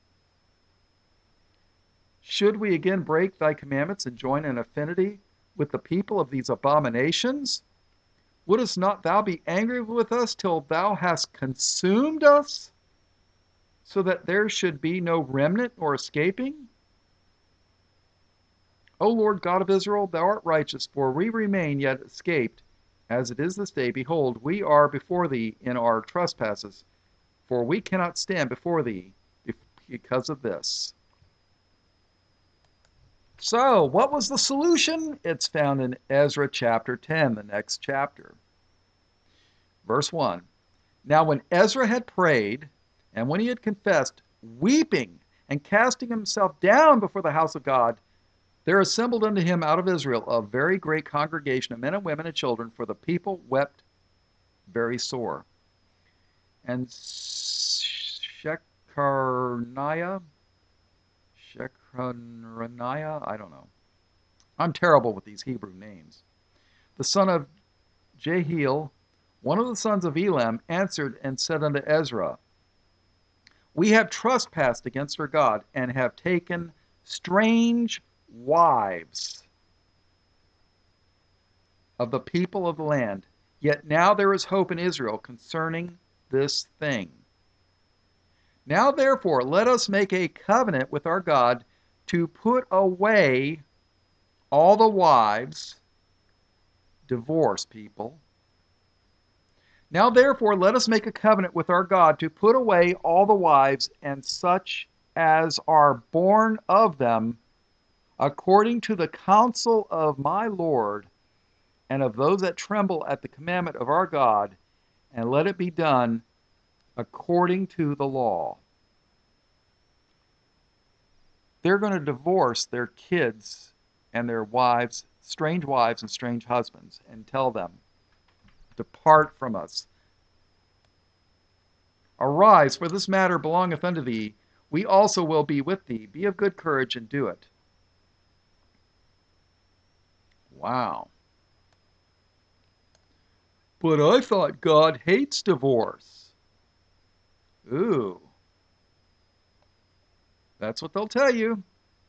Should we again break thy commandments and join in affinity with the people of these abominations? Wouldst not thou be angry with us till thou hast consumed us, so that there should be no remnant or escaping? O Lord God of Israel, thou art righteous, for we remain yet escaped, as it is this day. Behold, we are before thee in our trespasses, for we cannot stand before thee because of this. So, what was the solution? It's found in Ezra chapter 10, the next chapter. Verse 1. Now when Ezra had prayed, and when he had confessed, weeping and casting himself down before the house of God, there assembled unto him out of Israel a very great congregation of men and women and children, for the people wept very sore. And Shechaniah, I don't know. I'm terrible with these Hebrew names. The son of Jehiel, one of the sons of Elam, answered and said unto Ezra, we have trespassed against our God, and have taken strange wives of the people of the land. Yet now there is hope in Israel concerning this thing. Now therefore let us make a covenant with our God to put away all the wives, divorce people. Now therefore let us make a covenant with our God to put away all the wives and such as are born of them, according to the counsel of my Lord and of those that tremble at the commandment of our God, and let it be done according to the law. They're going to divorce their kids and their wives, strange wives and strange husbands, and tell them, depart from us. Arise, for this matter belongeth unto thee. We also will be with thee. Be of good courage and do it. Wow. But I thought God hates divorce. Ooh. That's what they'll tell you.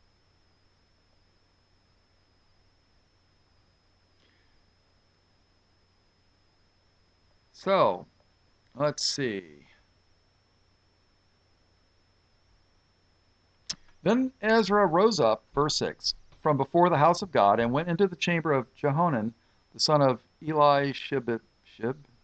So, let's see. Then Ezra rose up, verse 6, from before the house of God, and went into the chamber of Jehonan, the son of Elishib.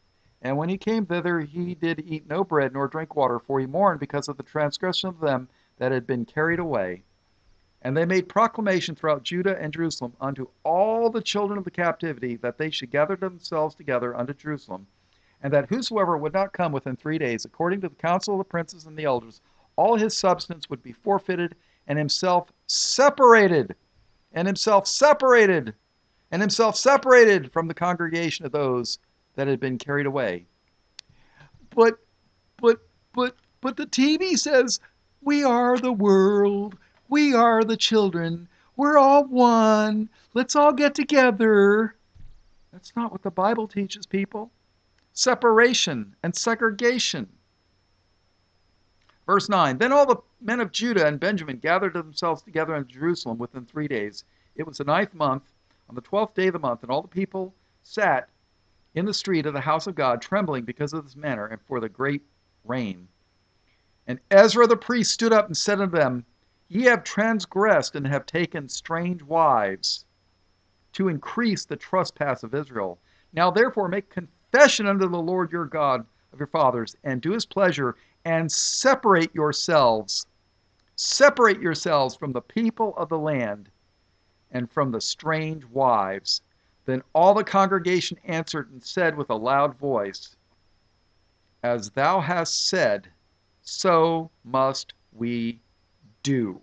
And when he came thither, he did eat no bread nor drink water, for he mourned because of the transgression of them that had been carried away. And they made proclamation throughout Judah and Jerusalem unto all the children of the captivity that they should gather themselves together unto Jerusalem, and that whosoever would not come within 3 days, according to the counsel of the princes and the elders, all his substance would be forfeited, and himself separated, and himself separated, and himself separated from the congregation of those that had been carried away. But, but, but the TV says, we are the world. We are the children. We're all one. Let's all get together. That's not what the Bible teaches, people. Separation and segregation. Verse 9, then all the men of Judah and Benjamin gathered themselves together in Jerusalem within 3 days. It was the 9th month, on the 12th day of the month, and all the people sat in the street of the house of God, trembling because of this manner and for the great rain. And Ezra the priest stood up and said unto them, Ye have transgressed and have taken strange wives to increase the trespass of Israel. Now therefore make confession unto the Lord your God of your fathers, and do his pleasure, and separate yourselves from the people of the land and from the strange wives. Then all the congregation answered and said with a loud voice, As thou hast said, so must we do.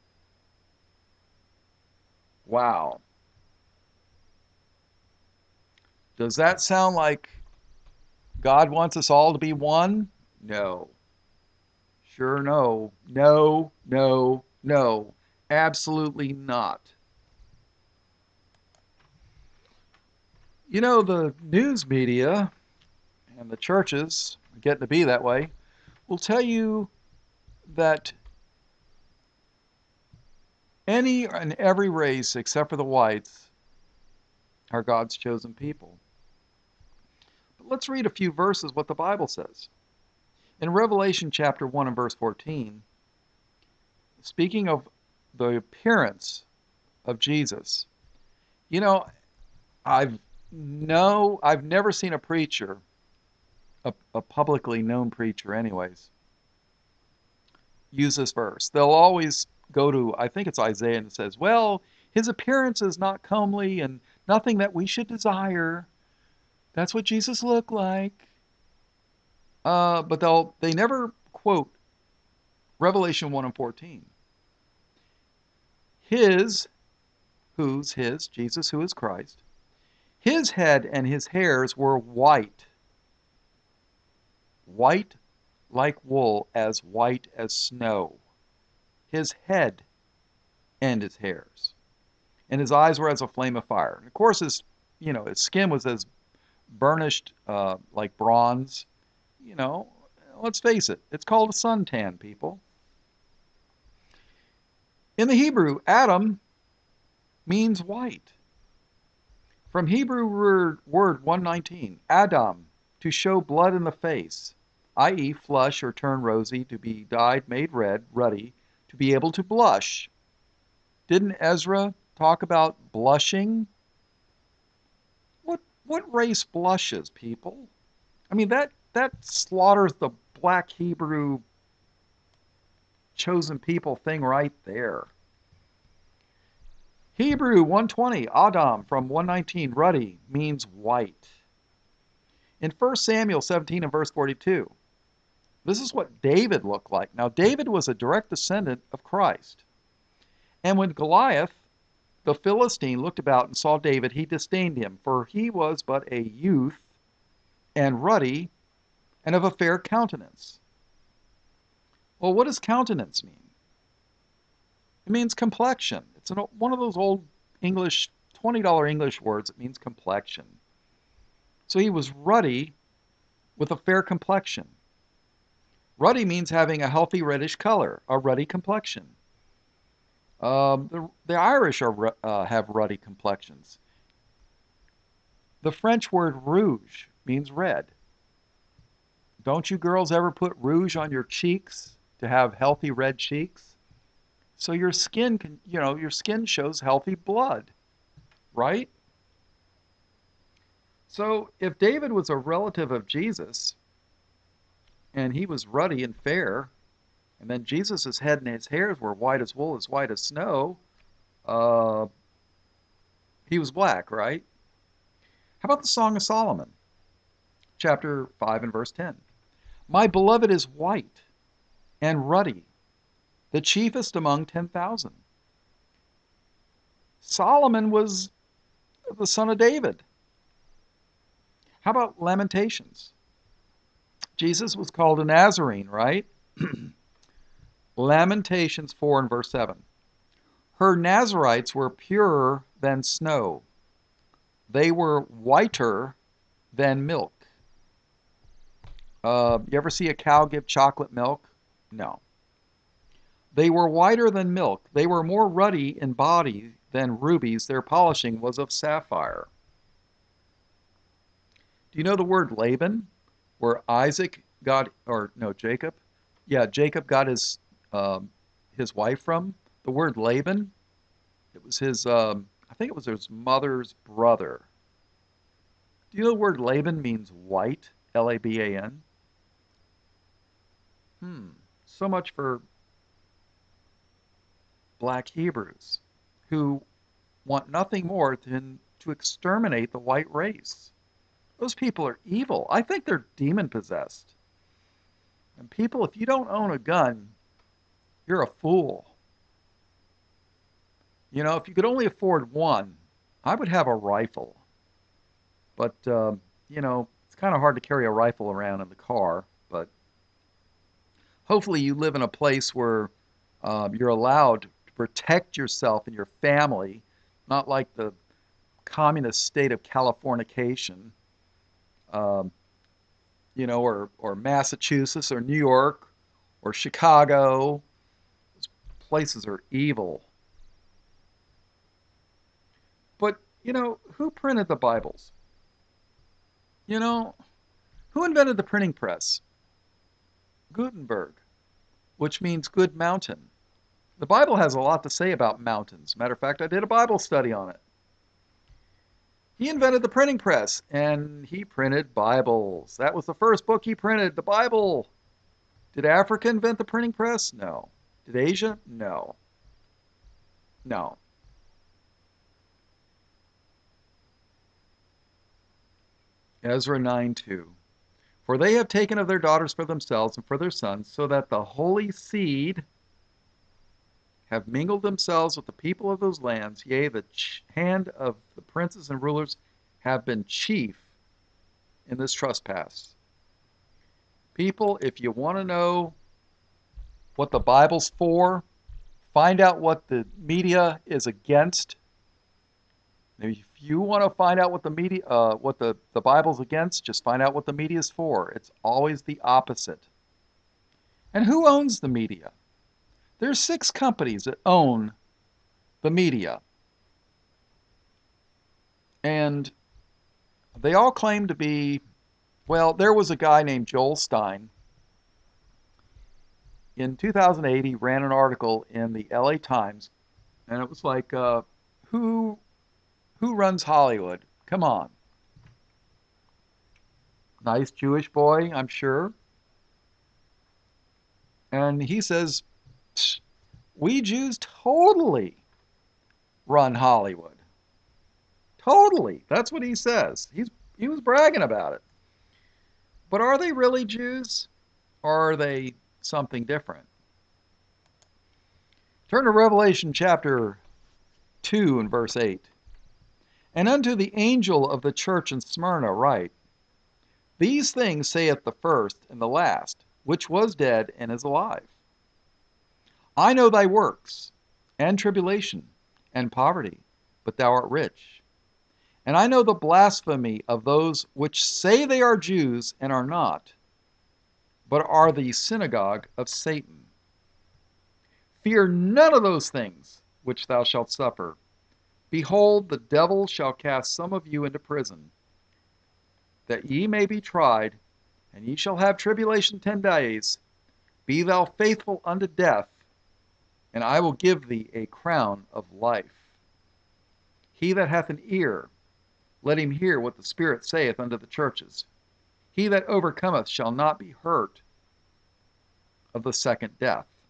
Wow. Does that sound like God wants us all to be one? No. Sure no. No, no, no. Absolutely not. You know, the news media and the churches, getting to be that way, will tell you that any and every race except for the whites are God's chosen people. But let's read a few verses what the Bible says. In Revelation chapter 1 and verse 14, speaking of the appearance of Jesus, you know, I've never seen a preacher, a publicly known preacher anyways, use this verse. They'll always go to, I think it's Isaiah, and it says, well, his appearance is not comely and nothing that we should desire. That's what Jesus looked like. But they never quote Revelation 1 and 14. Jesus, who is Christ, his head and his hairs were white like wool, as white as snow. His head and his hairs. And his eyes were as a flame of fire. And of course, his skin was as burnished like bronze. You know, let's face it, it's called a suntan, people. In the Hebrew, Adam means white. From Hebrew word 119, Adam, to show blood in the face, i.e. flush or turn rosy, to be dyed, made red, ruddy, to be able to blush. Didn't Ezra talk about blushing? What race blushes, people? I mean, that slaughters the black Hebrew chosen people thing right there. Hebrew 120, Adam, from 119, ruddy, means white. In 1 Samuel 17 and verse 42, this is what David looked like. Now, David was a direct descendant of Christ. And when Goliath, the Philistine, looked about and saw David, he disdained him, for he was but a youth and ruddy and of a fair countenance. Well, what does countenance mean? It means complexion. It's one of those old English, $20 English words. It means complexion. So he was ruddy with a fair complexion. Ruddy means having a healthy reddish color, a ruddy complexion. The Irish have ruddy complexions. The French word rouge means red. Don't you girls ever put rouge on your cheeks to have healthy red cheeks? So your skin your skin shows healthy blood, right? So if David was a relative of Jesus, and he was ruddy and fair, And then Jesus' head and his hairs were white as wool, as white as snow. Uh, he was black, right? How about the Song of Solomon, chapter 5 and verse 10? My beloved is white and ruddy, the chiefest among 10,000. Solomon was the son of David. How about Lamentations? Jesus was called a Nazarene, right? Lamentations 4 and verse 7. Her Nazarites were purer than snow. They were whiter than milk. You ever see a cow give chocolate milk? No. They were whiter than milk. They were more ruddy in body than rubies. Their polishing was of sapphire. Do you know the word Laban, where Jacob? Yeah, Jacob got his wife from? The word Laban, it was I think it was his mother's brother. Do you know the word Laban means white? Laban. So much for black Hebrews who want nothing more than to exterminate the white race. Those people are evil. I think they're demon possessed. And people, if you don't own a gun, you're a fool. You know, if you could only afford one, I would have a rifle. But, it's kind of hard to carry a rifle around in the car. But hopefully you live in a place where you're allowed to protect yourself and your family, not like the communist state of Californication, or Massachusetts or New York or Chicago. Those places are evil. But, who printed the Bibles? Who invented the printing press? Gutenberg, which means good mountain. The Bible has a lot to say about mountains. Matter of fact, I did a Bible study on it. He invented the printing press, and he printed Bibles. That was the first book he printed, the Bible. Did Africa invent the printing press? No. Did Asia? No. No. Ezra 9:2. For they have taken of their daughters for themselves and for their sons, so that the holy seed have mingled themselves with the people of those lands. Yea, the hand of the princes and rulers have been chief in this trespass. People, if you want to know what the Bible's for, find out what the media is against. If you want to find out what the Bible's against, just find out what the media is for. It's always the opposite. And who owns the media? There's 6 companies that own the media. And they all claim to be, well, there was a guy named Joel Stein. In 2008, he ran an article in the LA Times, and it was like, who runs Hollywood? Come on. Nice Jewish boy, I'm sure. And he says, we Jews totally run Hollywood. Totally. That's what he says. He was bragging about it. But are they really Jews? Or are they something different? Turn to Revelation chapter 2 and verse 8. And unto the angel of the church in Smyrna write, These things saith the first and the last, which was dead and is alive. I know thy works, and tribulation, and poverty, but thou art rich. And I know the blasphemy of those which say they are Jews and are not, but are the synagogue of Satan. Fear none of those things which thou shalt suffer. Behold, the devil shall cast some of you into prison, that ye may be tried, and ye shall have tribulation 10 days. Be thou faithful unto death, and I will give thee a crown of life. He that hath an ear, let him hear what the Spirit saith unto the churches. He that overcometh shall not be hurt of the second death.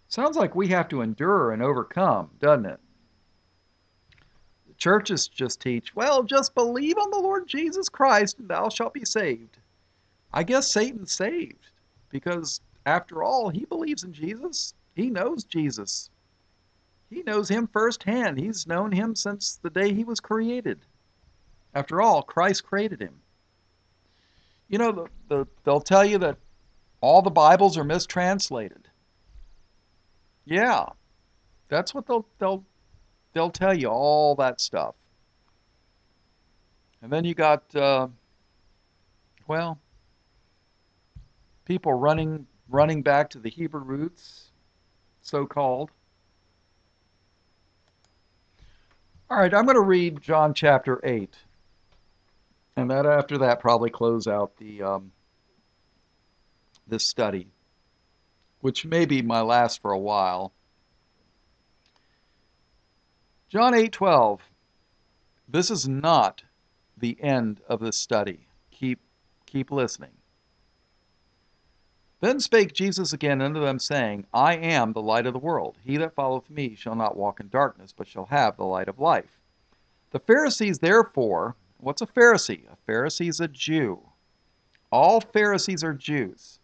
Sounds like we have to endure and overcome, doesn't it? The churches just teach, well, just believe on the Lord Jesus Christ and thou shalt be saved. I guess Satan's saved because, after all, he believes in Jesus. He knows Jesus. He knows him firsthand. He's known him since the day he was created. After all, Christ created him. You know, they'll tell you that all the Bibles are mistranslated. Yeah, that's what they'll tell you, all that stuff. And then you got well, people running back to the Hebrew roots, so called. All right, I'm going to read John chapter 8, and that after that probably close out the this study, which may be my last for a while. John 8:12. This is not the end of this study. Keep listening. Then spake Jesus again unto them, saying, I am the light of the world. He that followeth me shall not walk in darkness, but shall have the light of life. The Pharisees therefore, what's a Pharisee? A Pharisee is a Jew. All Pharisees are Jews.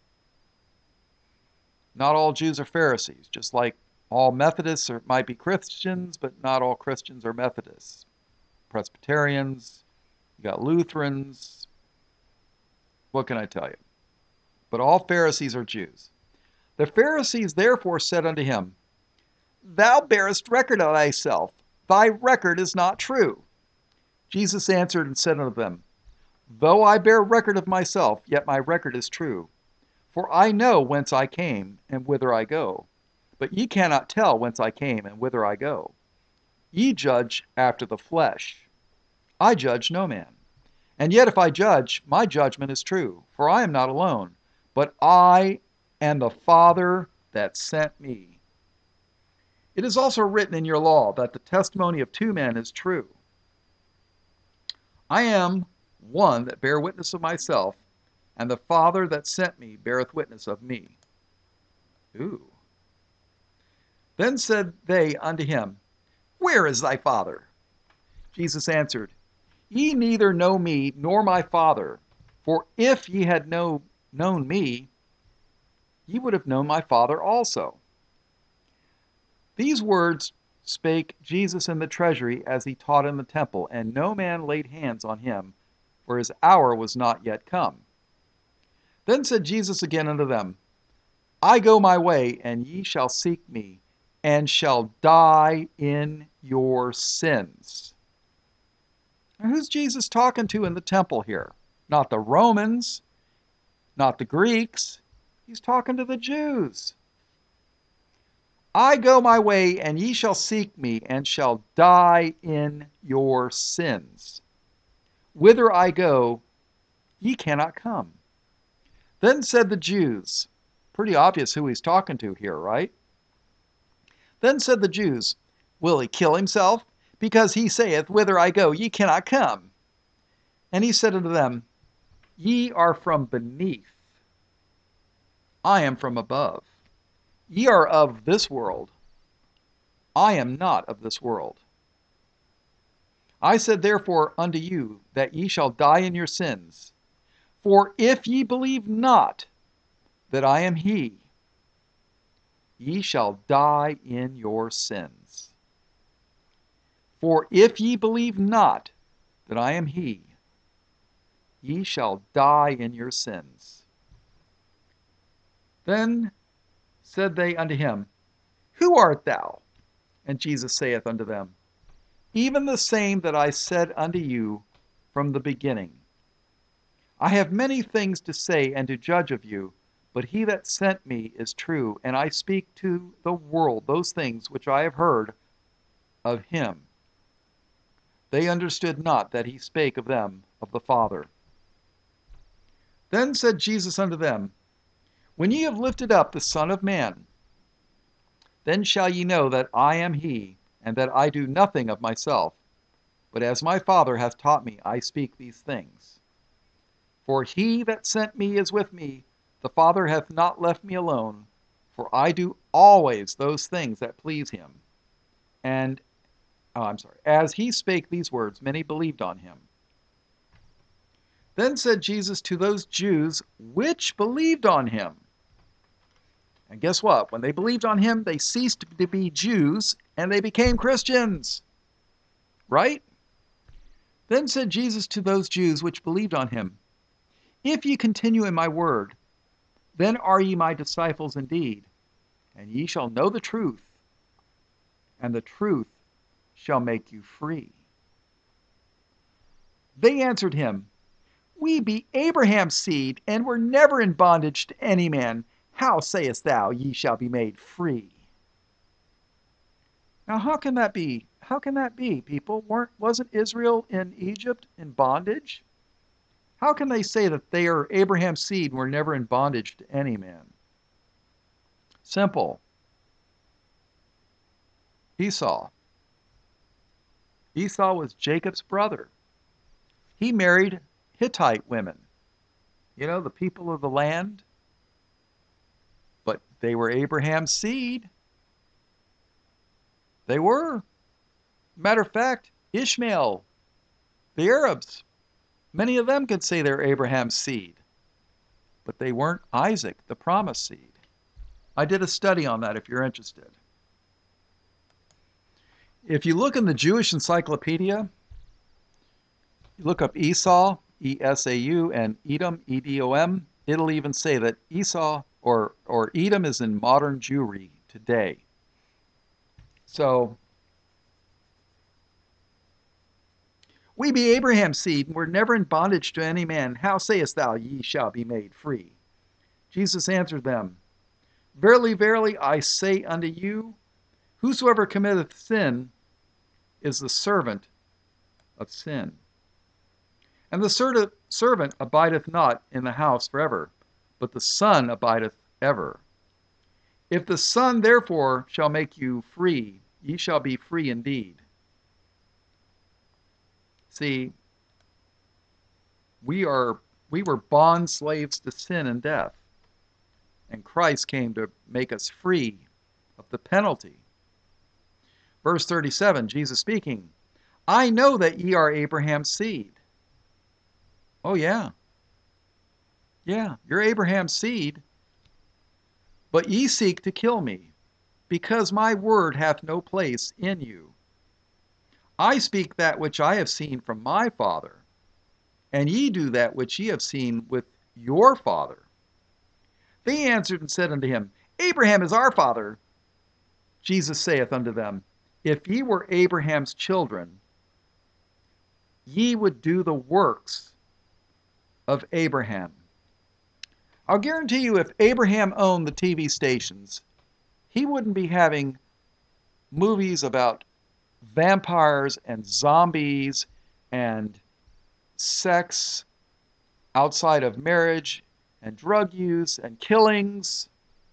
Not all Jews are Pharisees, just like all Methodists might be Christians, but not all Christians are Methodists. Presbyterians, you got Lutherans. What can I tell you? But all Pharisees are Jews. The Pharisees therefore said unto him, Thou bearest record of thyself. Thy record is not true. Jesus answered and said unto them, Though I bear record of myself, yet my record is true. For I know whence I came, and whither I go. But ye cannot tell whence I came, and whither I go. Ye judge after the flesh. I judge no man. And yet if I judge, my judgment is true. For I am not alone, but I and the Father that sent me. It is also written in your law that the testimony of two men is true. I am one that bear witness of myself, and the Father that sent me beareth witness of me. Ooh. Then said they unto him, Where is thy Father? Jesus answered, Ye neither know me nor my Father. For if ye had known me, ye would have known my Father also. These words spake Jesus in the treasury as he taught in the temple, and no man laid hands on him, for his hour was not yet come. Then said Jesus again unto them, I go my way, and ye shall seek me, and shall die in your sins. Now, who's Jesus talking to in the temple here? Not the Romans, not the Greeks. He's talking to the Jews. I go my way, and ye shall seek me, and shall die in your sins. Whither I go, ye cannot come. Then said the Jews, pretty obvious who he's talking to here, right? Then said the Jews, Will he kill himself? Because he saith, Whither I go, ye cannot come. And he said unto them, Ye are from beneath. I am from above. Ye are of this world. I am not of this world. I said therefore unto you that ye shall die in your sins. For if ye believe not that I am he, ye shall die in your sins. For if ye believe not that I am he, ye shall die in your sins. Then said they unto him, Who art thou? And Jesus saith unto them, Even the same that I said unto you from the beginning. I have many things to say and to judge of you, but he that sent me is true, and I speak to the world those things which I have heard of him. They understood not that he spake of them of the Father. Then said Jesus unto them, When ye have lifted up the Son of Man, then shall ye know that I am he, and that I do nothing of myself, but as my Father hath taught me, I speak these things. For he that sent me is with me, the Father hath not left me alone, For I do always those things that please him. And, as he spake these words, many believed on him. Then said Jesus to those Jews which believed on him. And guess what? When they believed on him, they ceased to be Jews and they became Christians. Right? Then said Jesus to those Jews which believed on him, If ye continue in my word, then are ye my disciples indeed, and ye shall know the truth, and the truth shall make you free. They answered him, We be Abraham's seed, and were never in bondage to any man. How sayest thou, ye shall be made free? Now how can that be? How can that be, people? Wasn't Israel in Egypt in bondage? How can they say that they are Abraham's seed and were never in bondage to any man? Simple. Esau. Esau was Jacob's brother. He married Hittite women. You know, the people of the land. But they were Abraham's seed. They were. Matter of fact, Ishmael, the Arabs, many of them could say they're Abraham's seed. But they weren't Isaac, the promised seed. I did a study on that if you're interested. If you look in the Jewish Encyclopedia, you look up Esau, E-S-A-U, and Edom, E-D-O-M, it'll even say that Esau or Edom is in modern Jewry today. So, we be Abraham's seed, and we're never in bondage to any man. How sayest thou, ye shall be made free? Jesus answered them, Verily, verily, I say unto you, whosoever committeth sin is the servant of sin. And the servant abideth not in the house forever, but the Son abideth ever. If the Son therefore shall make you free, ye shall be free indeed. See, we were bond slaves to sin and death, and Christ came to make us free of the penalty. Verse 37, Jesus speaking, I know that ye are Abraham's seed. Oh yeah. Yeah, you're Abraham's seed. But ye seek to kill me, because my word hath no place in you. I speak that which I have seen from my Father, and ye do that which ye have seen with your father. They answered and said unto him, Abraham is our father. Jesus saith unto them, If ye were Abraham's children, ye would do the works of Abraham. I'll guarantee you, if Abraham owned the TV stations, he wouldn't be having movies about vampires and zombies and sex outside of marriage and drug use and killings.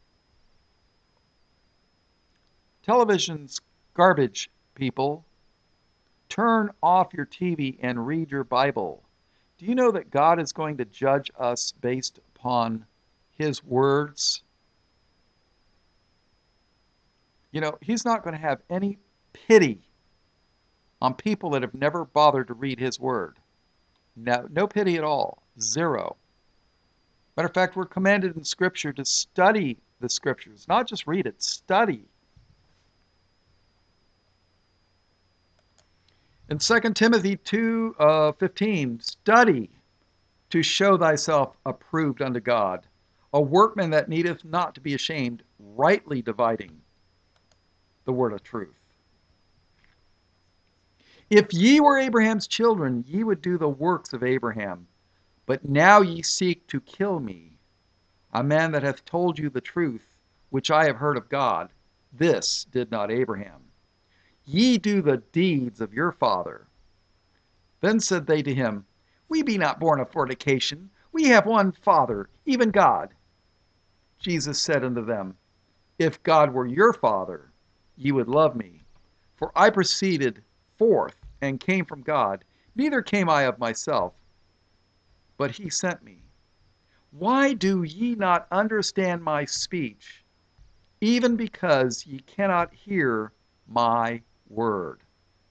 Television's garbage, people. Turn off your TV and read your Bible. Do you know that God is going to judge us based upon His words? You know, He's not going to have any pity on people that have never bothered to read His word. No pity at all. Zero. Matter of fact, we're commanded in Scripture to study the Scriptures, not just read it, study. In 2 Timothy 2:15, study to show thyself approved unto God, a workman that needeth not to be ashamed, rightly dividing the word of truth. If ye were Abraham's children, ye would do the works of Abraham. But now ye seek to kill me, a man that hath told you the truth, which I have heard of God. This did not Abraham. Ye do the deeds of your father. Then said they to him, We be not born of fornication. We have one Father, even God. Jesus said unto them, If God were your Father, ye would love me. For I proceeded forth and came from God, neither came I of myself, but he sent me. Why do ye not understand my speech? even because ye cannot hear my word.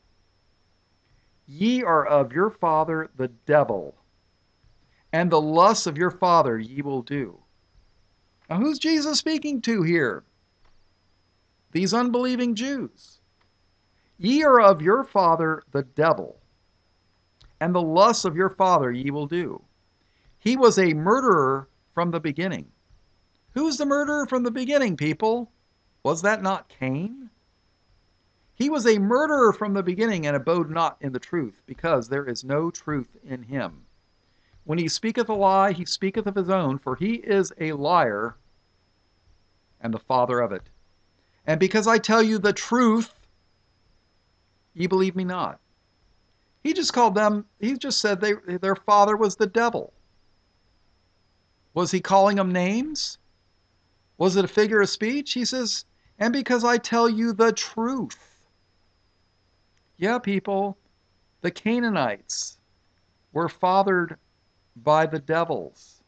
Ye are of your father the devil, and the lusts of your father ye will do. Now, who's Jesus speaking to here? These unbelieving Jews. Ye are of your father the devil, and the lusts of your father ye will do. He was a murderer from the beginning. Who was the murderer from the beginning, people? Was that not Cain? He was a murderer from the beginning and abode not in the truth, because there is no truth in him. When he speaketh a lie, he speaketh of his own, for he is a liar and the father of it. And because I tell you the truth, ye believe me not. He just said their father was the devil. Was he calling them names? Was it a figure of speech? He says, and because I tell you the truth. Yeah, people, the Canaanites were fathered by the devils.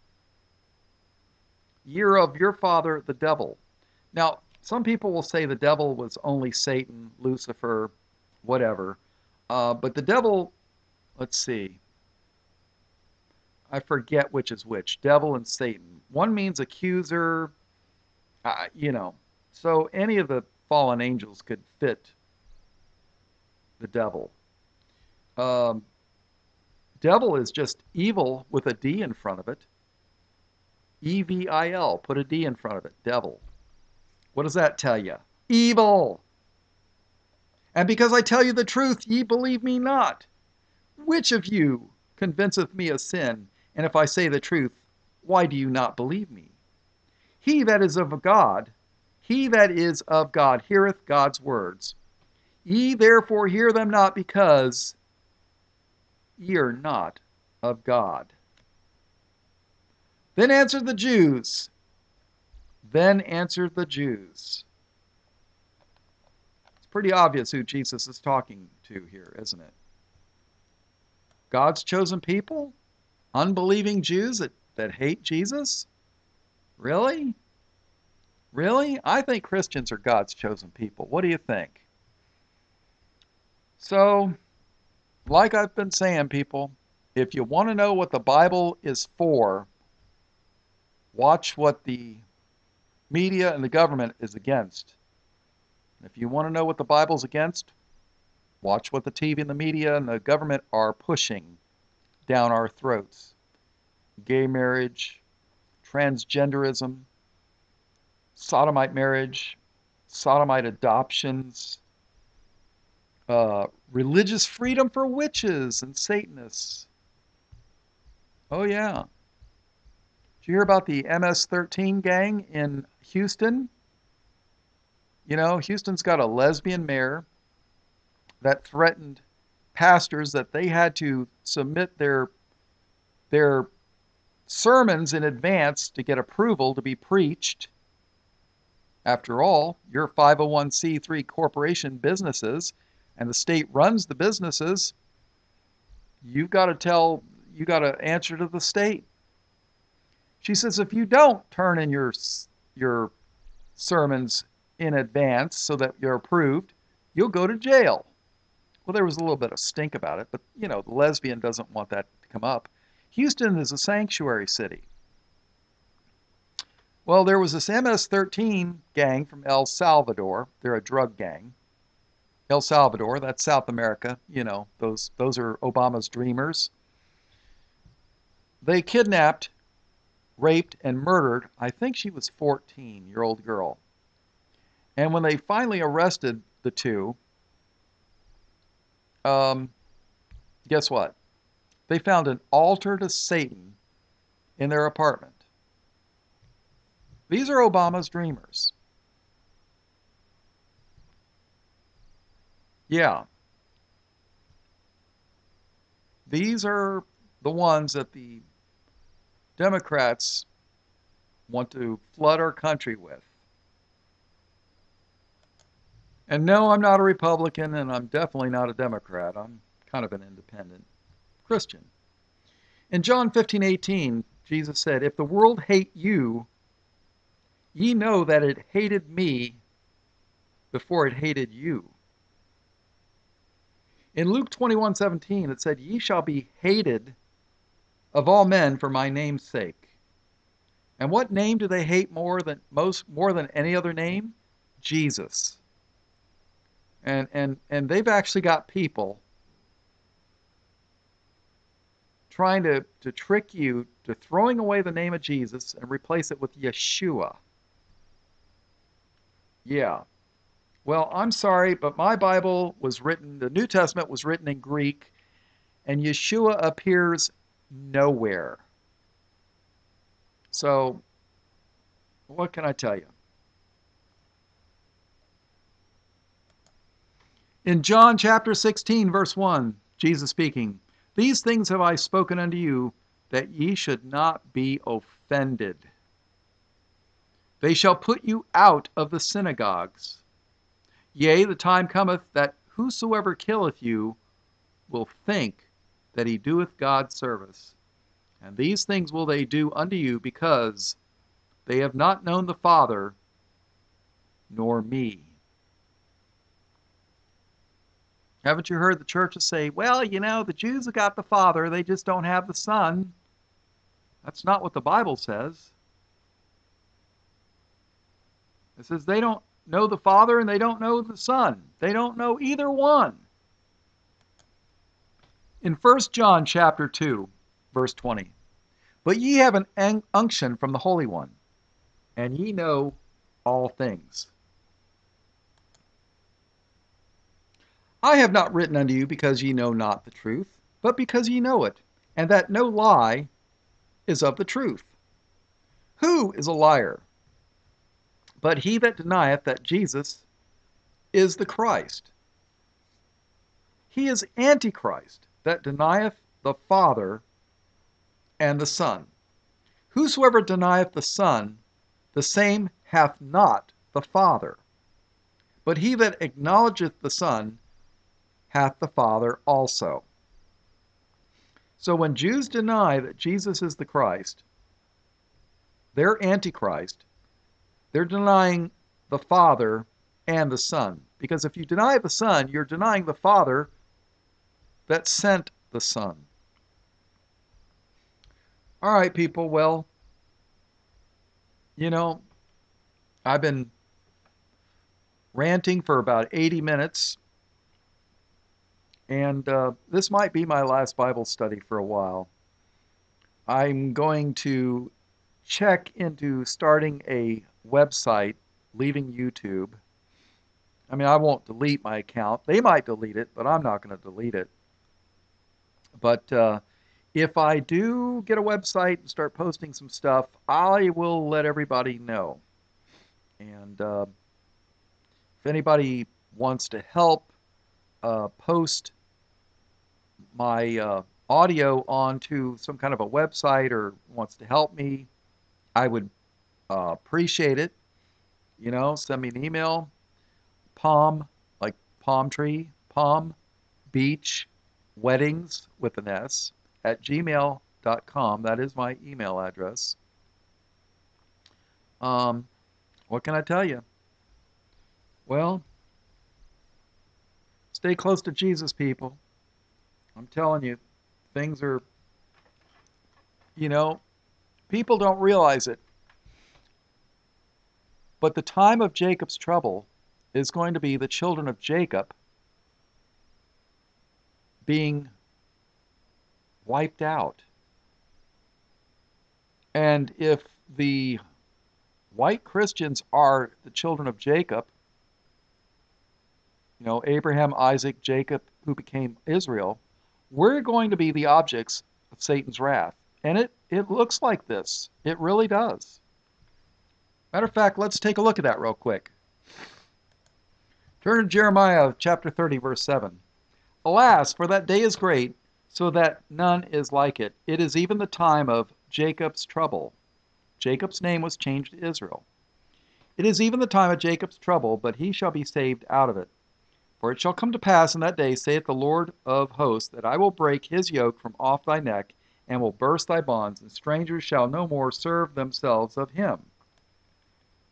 Year of your father, the devil. Now, some people will say the devil was only Satan, Lucifer, whatever. But the devil, let's see. I forget which is which, devil and Satan. One means accuser, So any of the fallen angels could fit the devil. Devil is just evil with a D in front of it. E-V-I-L, put a D in front of it, devil. What does that tell you? Evil. And because I tell you the truth, ye believe me not. Which of you convinceth me of sin? And if I say the truth, why do you not believe me? He that is of God heareth God's words. Ye therefore hear them not, because ye are not of God. Then answered the Jews. It's pretty obvious who Jesus is talking to here, isn't it? God's chosen people? Unbelieving Jews that hate Jesus? Really? Really? I think Christians are God's chosen people. What do you think? So, like I've been saying, people, if you want to know what the Bible is for, watch what the media and the government is against. If you want to know what the Bible's against, watch what the TV and the media and the government are pushing down our throats. Gay marriage, transgenderism, sodomite marriage, sodomite adoptions, religious freedom for witches and Satanists. Oh yeah. Did you hear about the MS-13 gang in Houston? You know, Houston's got a lesbian mayor that threatened pastors that they had to submit their sermons in advance to get approval to be preached. After all, you're 501c3 corporation businesses, and the state runs the businesses. You've got to answer to the state. She says, if you don't turn in your sermons in advance so that you're approved, you'll go to jail. Well, there was a little bit of stink about it, but the lesbian doesn't want that to come up. Houston is a sanctuary city. Well, there was this MS-13 gang from El Salvador. They're a drug gang. El Salvador, that's South America. Those are Obama's dreamers. They kidnapped, raped, and murdered, I think she was 14-year-old girl. And when they finally arrested the two, guess what? They found an altar to Satan in their apartment. These are Obama's dreamers. Yeah. These are the ones that the Democrats want to flood our country with. And no, I'm not a Republican, and I'm definitely not a Democrat. I'm kind of an independent Christian. In John 15:18, Jesus said, if the world hate you, Ye know that it hated me before it hated you. In Luke 21:17, it said, Ye shall be hated of all men for my name's sake. And what name do they hate more than any other name? Jesus. And they've actually got people trying to trick you to throwing away the name of Jesus and replace it with Yeshua. Yeah. Well, I'm sorry, but my Bible was written, the New Testament was written in Greek, and Yeshua appears nowhere. So, what can I tell you? In John chapter 16, verse 1, Jesus speaking, These things have I spoken unto you, that ye should not be offended. They shall put you out of the synagogues. Yea, the time cometh that whosoever killeth you will think that he doeth God service. And these things will they do unto you, because they have not known the Father nor me. Haven't you heard the churches say, well, you know, the Jews have got the Father, they just don't have the Son? That's not what the Bible says. It says they don't know the Father and they don't know the Son. They don't know either one. In 1 John chapter 2, verse 20, But ye have an unction from the Holy One, and ye know all things. I have not written unto you because ye know not the truth, but because ye know it, and that no lie is of the truth. Who is a liar? But he that denieth that Jesus is the Christ. He is Antichrist, that denieth the Father and the Son. Whosoever denieth the Son, the same hath not the Father. But he that acknowledgeth the Son hath the Father also. So when Jews deny that Jesus is the Christ, they're Antichrist. They're denying the Father and the Son. Because if you deny the Son, you're denying the Father that sent the Son. All right, people, well, you know, I've been ranting for about 80 minutes, and this might be my last Bible study for a while. I'm going to check into starting a website, leaving YouTube. I mean, I won't delete my account. They might delete it, but I'm not going to delete it. But if I do get a website and start posting some stuff, I will let everybody know. And if anybody wants to help post my audio onto some kind of a website or wants to help me, I would appreciate it. You know, send me an email, palm, like palm tree, palm, beach, weddings with an S, at gmail.com. That is my email address. What can I tell you? Well, stay close to Jesus, people. I'm telling you, things are, you know, people don't realize it. But the time of Jacob's trouble is going to be the children of Jacob being wiped out. And if the white Christians are the children of Jacob, you know, Abraham, Isaac, Jacob, who became Israel, we're going to be the objects of Satan's wrath. And it looks like this. It really does. Matter of fact, let's take a look at that real quick. Turn to Jeremiah chapter 30, verse 7. Alas, for that day is great, so that none is like it. It is even the time of Jacob's trouble. Jacob's name was changed to Israel. It is even the time of Jacob's trouble, but he shall be saved out of it. For it shall come to pass in that day, saith the Lord of hosts, that I will break his yoke from off thy neck, and will burst thy bonds, and strangers shall no more serve themselves of him.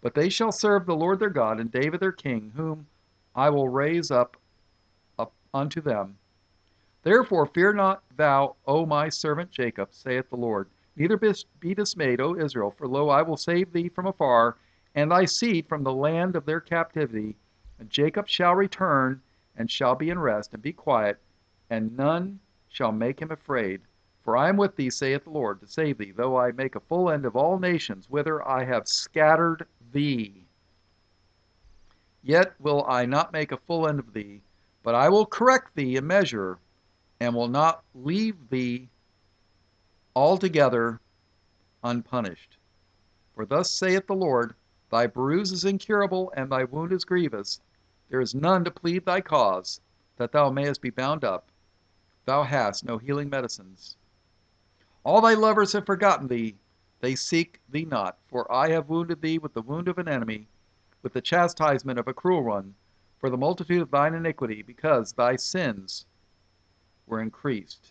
But they shall serve the Lord their God, and David their king, whom I will raise up unto them. Therefore fear not thou, O my servant Jacob, saith the Lord, neither be dismayed, O Israel, for lo, I will save thee from afar, and thy seed from the land of their captivity. And Jacob shall return, and shall be in rest, and be quiet, and none shall make him afraid. For I am with thee, saith the Lord, to save thee, though I make a full end of all nations, whither I have scattered thee. Yet will I not make a full end of thee, but I will correct thee in measure, and will not leave thee altogether unpunished. For thus saith the Lord, thy bruise is incurable, and thy wound is grievous. There is none to plead thy cause, that thou mayest be bound up. Thou hast no healing medicines. All thy lovers have forgotten thee, they seek thee not. For I have wounded thee with the wound of an enemy, with the chastisement of a cruel one, for the multitude of thine iniquity, because thy sins were increased.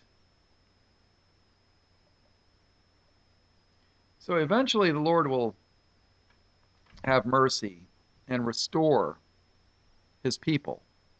So eventually the Lord will have mercy and restore his people.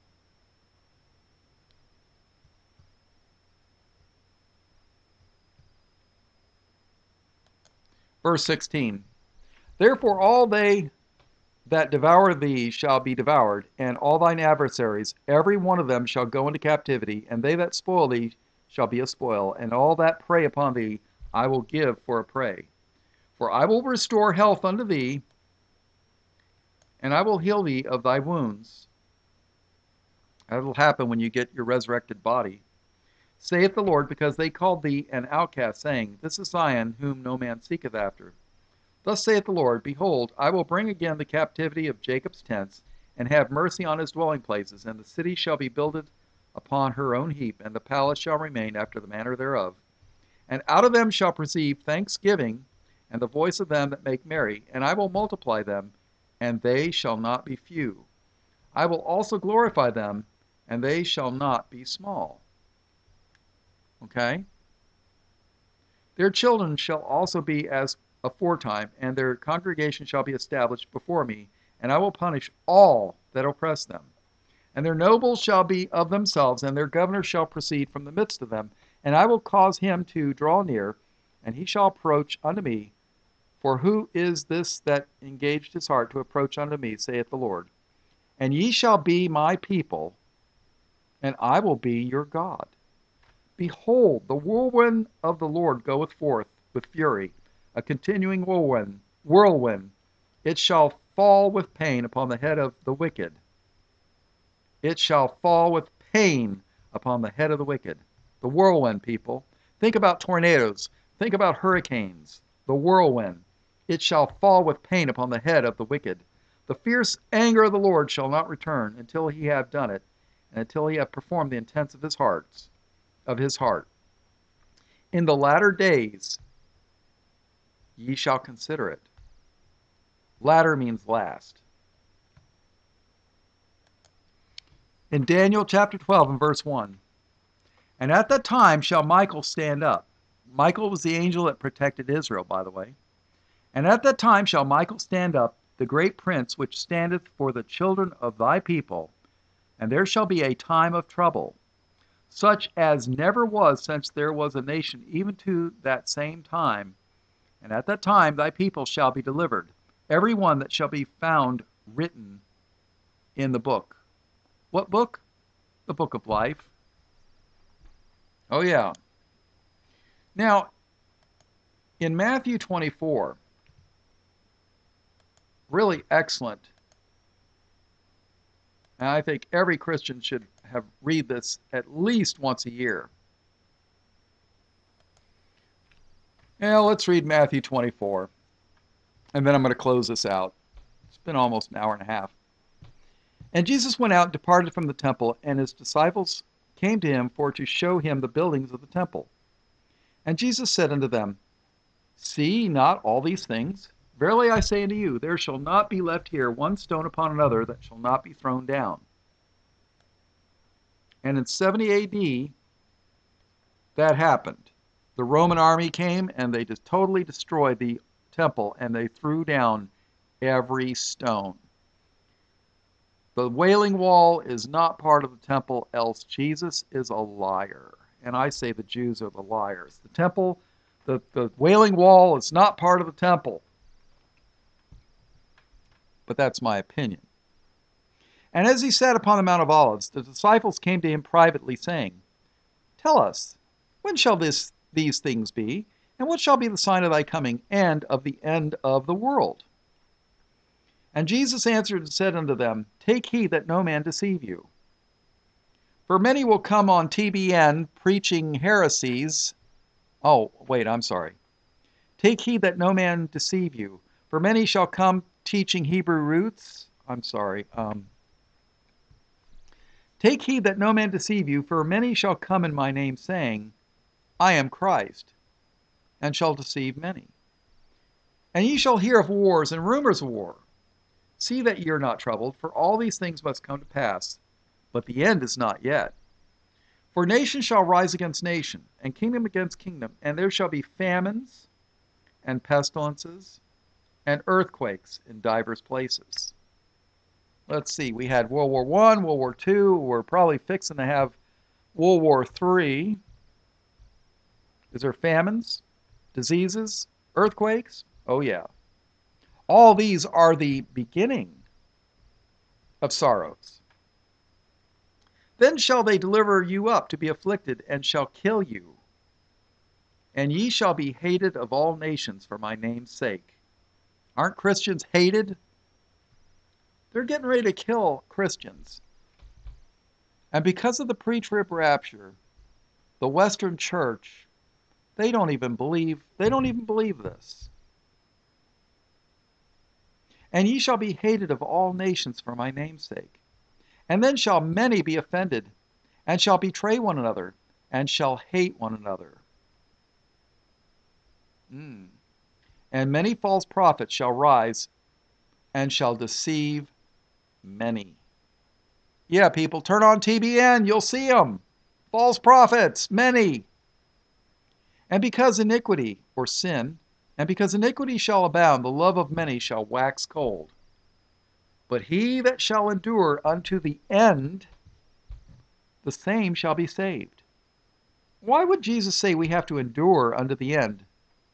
Verse 16, therefore all they that devour thee shall be devoured, and all thine adversaries, every one of them shall go into captivity, and they that spoil thee shall be a spoil, and all that prey upon thee I will give for a prey. For I will restore health unto thee, and I will heal thee of thy wounds. That will happen when you get your resurrected body, saith the Lord, because they called thee an outcast, saying, this is Zion, whom no man seeketh after. Thus saith the Lord, behold, I will bring again the captivity of Jacob's tents, and have mercy on his dwelling places, and the city shall be builded upon her own heap, and the palace shall remain after the manner thereof. And out of them shall proceed thanksgiving, and the voice of them that make merry, and I will multiply them, and they shall not be few. I will also glorify them, and they shall not be small. Okay? Their children shall also be as aforetime, and their congregation shall be established before me, and I will punish all that oppress them. And their nobles shall be of themselves, and their governors shall proceed from the midst of them, and I will cause him to draw near, and he shall approach unto me. For who is this that engaged his heart to approach unto me, saith the Lord? And ye shall be my people, and I will be your God. Behold, the whirlwind of the Lord goeth forth with fury, a continuing whirlwind. It shall fall with pain upon the head of the wicked. It shall fall with pain upon the head of the wicked. The whirlwind, people. Think about tornadoes. Think about hurricanes. The whirlwind. It shall fall with pain upon the head of the wicked. The fierce anger of the Lord shall not return until he have done it, and until he have performed the intents of his heart. In the latter days ye shall consider it. Latter means last. In Daniel chapter 12 and verse 1, and at that time shall Michael stand up. Michael was the angel that protected Israel, by the way. And at that time shall Michael stand up, the great prince which standeth for the children of thy people, and there shall be a time of trouble, such as never was since there was a nation, even to that same time. And at that time thy people shall be delivered, every one that shall be found written in the book. What book? The book of life. Oh yeah. Now, in Matthew 24, really excellent, and I think every Christian should read this at least once a year. Now let's read Matthew 24, and then I'm going to close this out. It's been almost an hour and a half. And Jesus went out and departed from the temple, and his disciples came to him for to show him the buildings of the temple. And Jesus said unto them, see ye not all these things? Verily I say unto you, there shall not be left here one stone upon another that shall not be thrown down. And in 70 AD, that happened. The Roman army came and they just totally destroyed the temple, and they threw down every stone. The Wailing Wall is not part of the temple, else Jesus is a liar. And I say the Jews are the liars. The temple, the Wailing Wall is not part of the temple. But that's my opinion. And as he sat upon the Mount of Olives, the disciples came to him privately, saying, Tell us, when shall these things be? And what shall be the sign of thy coming, and of the end of the world? And Jesus answered and said unto them, Take heed that no man deceive you. For many will come on TBN preaching heresies. Oh, wait, I'm sorry. Take heed that no man deceive you. For many shall come teaching Hebrew roots. I'm sorry. Take heed that no man deceive you, for many shall come in my name, saying, I am Christ, and shall deceive many. And ye shall hear of wars and rumors of war. See that ye are not troubled, for all these things must come to pass, but the end is not yet. For nation shall rise against nation, and kingdom against kingdom, and there shall be famines, and pestilences, and earthquakes in divers places. Let's see, we had World War I, World War II, we're probably fixing to have World War III. Is there famines, diseases, earthquakes? Oh yeah. All these are the beginning of sorrows. Then shall they deliver you up to be afflicted, and shall kill you. And ye shall be hated of all nations for my name's sake. Aren't Christians hated? They're getting ready to kill Christians. And because of the pre-trib rapture, the Western church, they don't even believe this. And ye shall be hated of all nations for my name's sake. And then shall many be offended, and shall betray one another, and shall hate one another. And many false prophets shall rise, and shall deceive many. Yeah, people, turn on TBN, you'll see them. False prophets, many. And because iniquity, or sin, and because iniquity shall abound, the love of many shall wax cold. But he that shall endure unto the end, the same shall be saved. Why would Jesus say we have to endure unto the end?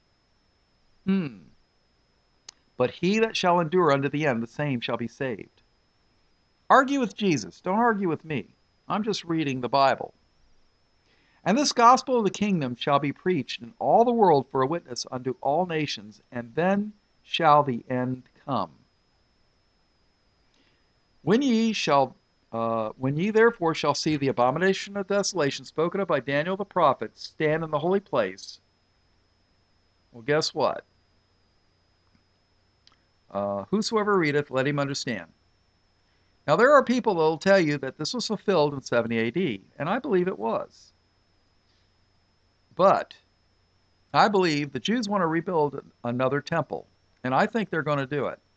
But he that shall endure unto the end, the same shall be saved. Argue with Jesus. Don't argue with me. I'm just reading the Bible. And this gospel of the kingdom shall be preached in all the world for a witness unto all nations, and then shall the end come. When ye therefore shall see the abomination of desolation spoken of by Daniel the prophet stand in the holy place, well, guess what? Whosoever readeth, let him understand. Now there are people that will tell you that this was fulfilled in 70 AD, and I believe it was. But I believe the Jews want to rebuild another temple, and I think they're going to do it.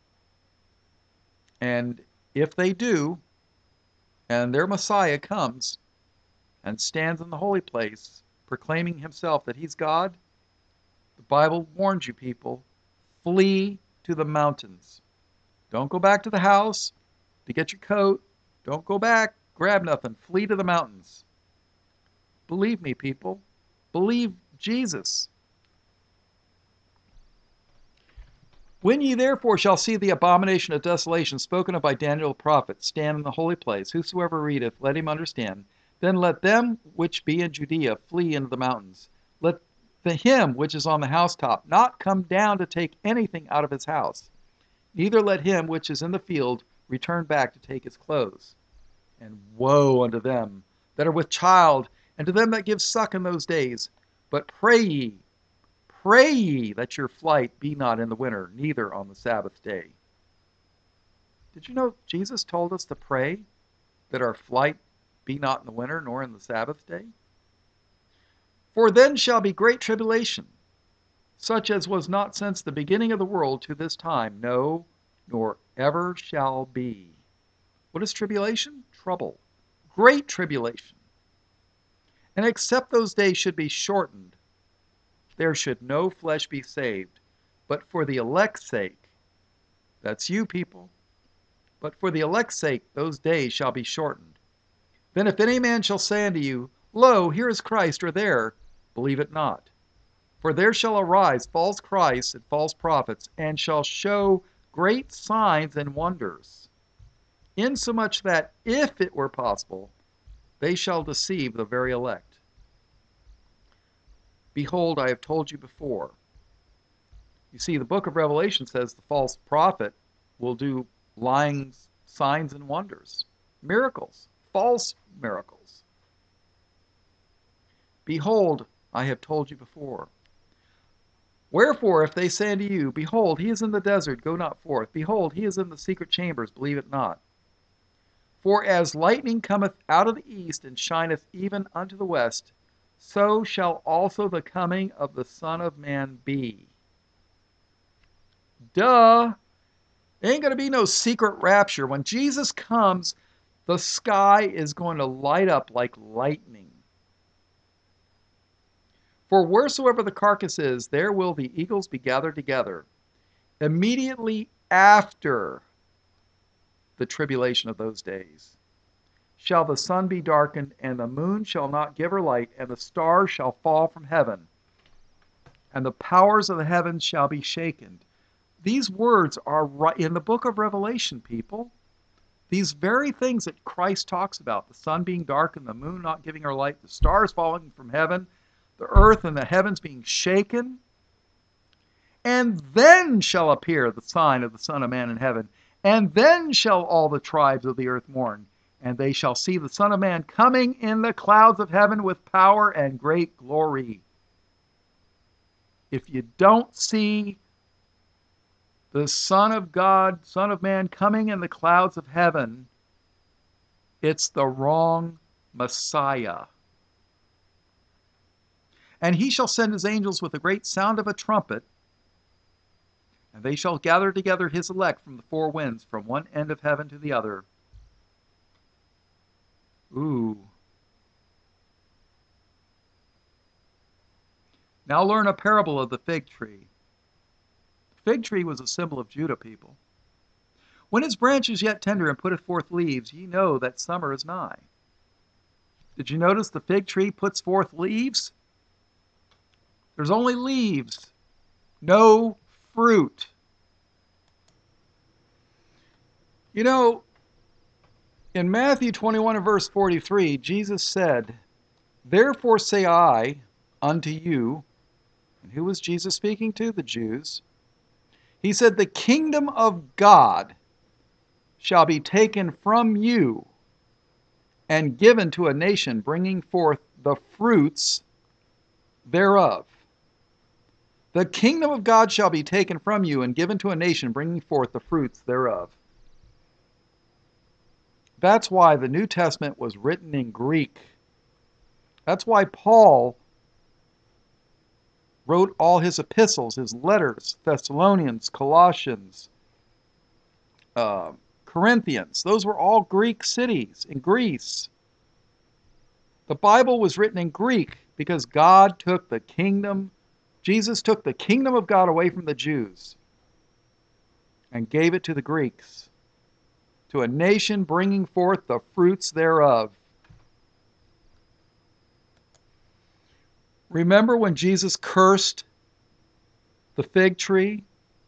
And if they do, and their Messiah comes and stands in the holy place, proclaiming himself that he's God, the Bible warns you people, flee to the mountains. Don't go back to the house to get your coat. Don't go back, grab nothing. Flee to the mountains. Believe me, people. Believe Jesus. When ye therefore shall see the abomination of desolation spoken of by Daniel the prophet stand in the holy place, whosoever readeth, let him understand. Then let them which be in Judea flee into the mountains. Let him which is on the housetop not come down to take anything out of his house. Neither let him which is in the field return back to take his clothes. And woe unto them that are with child, and to them that give suck in those days. But pray ye that your flight be not in the winter, neither on the Sabbath day. Did you know Jesus told us to pray that our flight be not in the winter, nor in the Sabbath day? For then shall be great tribulation, such as was not since the beginning of the world to this time, no, nor ever shall be. What is tribulation? Trouble. Great tribulation. And except those days should be shortened, there should no flesh be saved, but for the elect's sake That's you, people. But for the elect's sake, those days shall be shortened. Then if any man shall say unto you, Lo, here is Christ, or there, believe it not. For there shall arise false Christs and false prophets, and shall show great signs and wonders, insomuch that, if it were possible, they shall deceive the very elect. Behold, I have told you before. You see, the book of Revelation says the false prophet will do lying signs and wonders, miracles, false miracles. Behold, I have told you before. Wherefore, if they say unto you, Behold, he is in the desert, go not forth. Behold, he is in the secret chambers, believe it not. For as lightning cometh out of the east, and shineth even unto the west, so shall also the coming of the Son of Man be. Duh! There ain't going to be no secret rapture. When Jesus comes, the sky is going to light up like lightning. For wheresoever the carcass is, there will the eagles be gathered together. Immediately after the tribulation of those days shall the sun be darkened, and the moon shall not give her light, and the stars shall fall from heaven, and the powers of the heavens shall be shaken. These words are right in the book of Revelation, people. These very things that Christ talks about, the sun being darkened, the moon not giving her light, the stars falling from heaven, the earth and the heavens being shaken. And then shall appear the sign of the Son of Man in heaven. And then shall all the tribes of the earth mourn. And they shall see the Son of Man coming in the clouds of heaven with power and great glory. If you don't see the Son of God, Son of Man coming in the clouds of heaven, it's the wrong Messiah. And he shall send his angels with a great sound of a trumpet, and they shall gather together his elect from the four winds, from one end of heaven to the other. Ooh. Now learn a parable of the fig tree. The fig tree was a symbol of Judah, people. When its branch is yet tender and putteth forth leaves, ye know that summer is nigh. Did you notice the fig tree puts forth leaves? There's only leaves, no fruit. You know, in Matthew 21 and verse 43, Jesus said, Therefore say I unto you, and who was Jesus speaking to? The Jews. He said, The kingdom of God shall be taken from you and given to a nation, bringing forth the fruits thereof. The kingdom of God shall be taken from you and given to a nation, bringing forth the fruits thereof. That's why the New Testament was written in Greek. That's why Paul wrote all his epistles, his letters, Thessalonians, Colossians, Corinthians. Those were all Greek cities in Greece. The Bible was written in Greek because God took the kingdom, Jesus took the kingdom of God away from the Jews and gave it to the Greeks, to a nation bringing forth the fruits thereof. Remember when Jesus cursed the fig tree?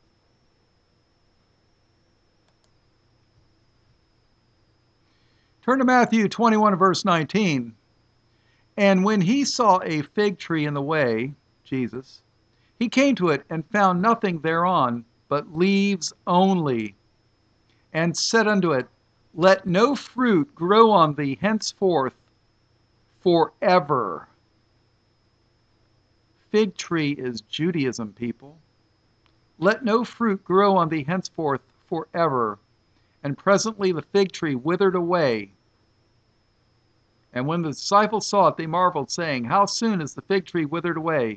Turn to Matthew 21 verse 19. And when he saw a fig tree in the way, Jesus, he came to it and found nothing thereon but leaves only, and said unto it, Let no fruit grow on thee henceforth forever. Fig tree is Judaism, people. Let no fruit grow on thee henceforth forever. And presently the fig tree withered away. And when the disciples saw it, they marveled, saying, How soon is the fig tree withered away?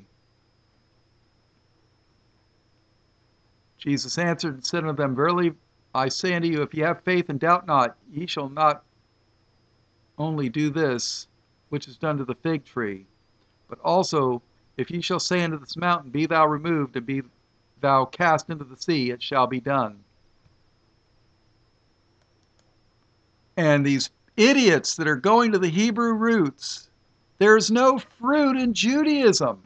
Jesus answered and said unto them, Verily I say unto you, if ye have faith and doubt not, ye shall not only do this which is done to the fig tree, but also if ye shall say unto this mountain, Be thou removed, and be thou cast into the sea, it shall be done. And these idiots that are going to the Hebrew roots, there's no fruit in Judaism.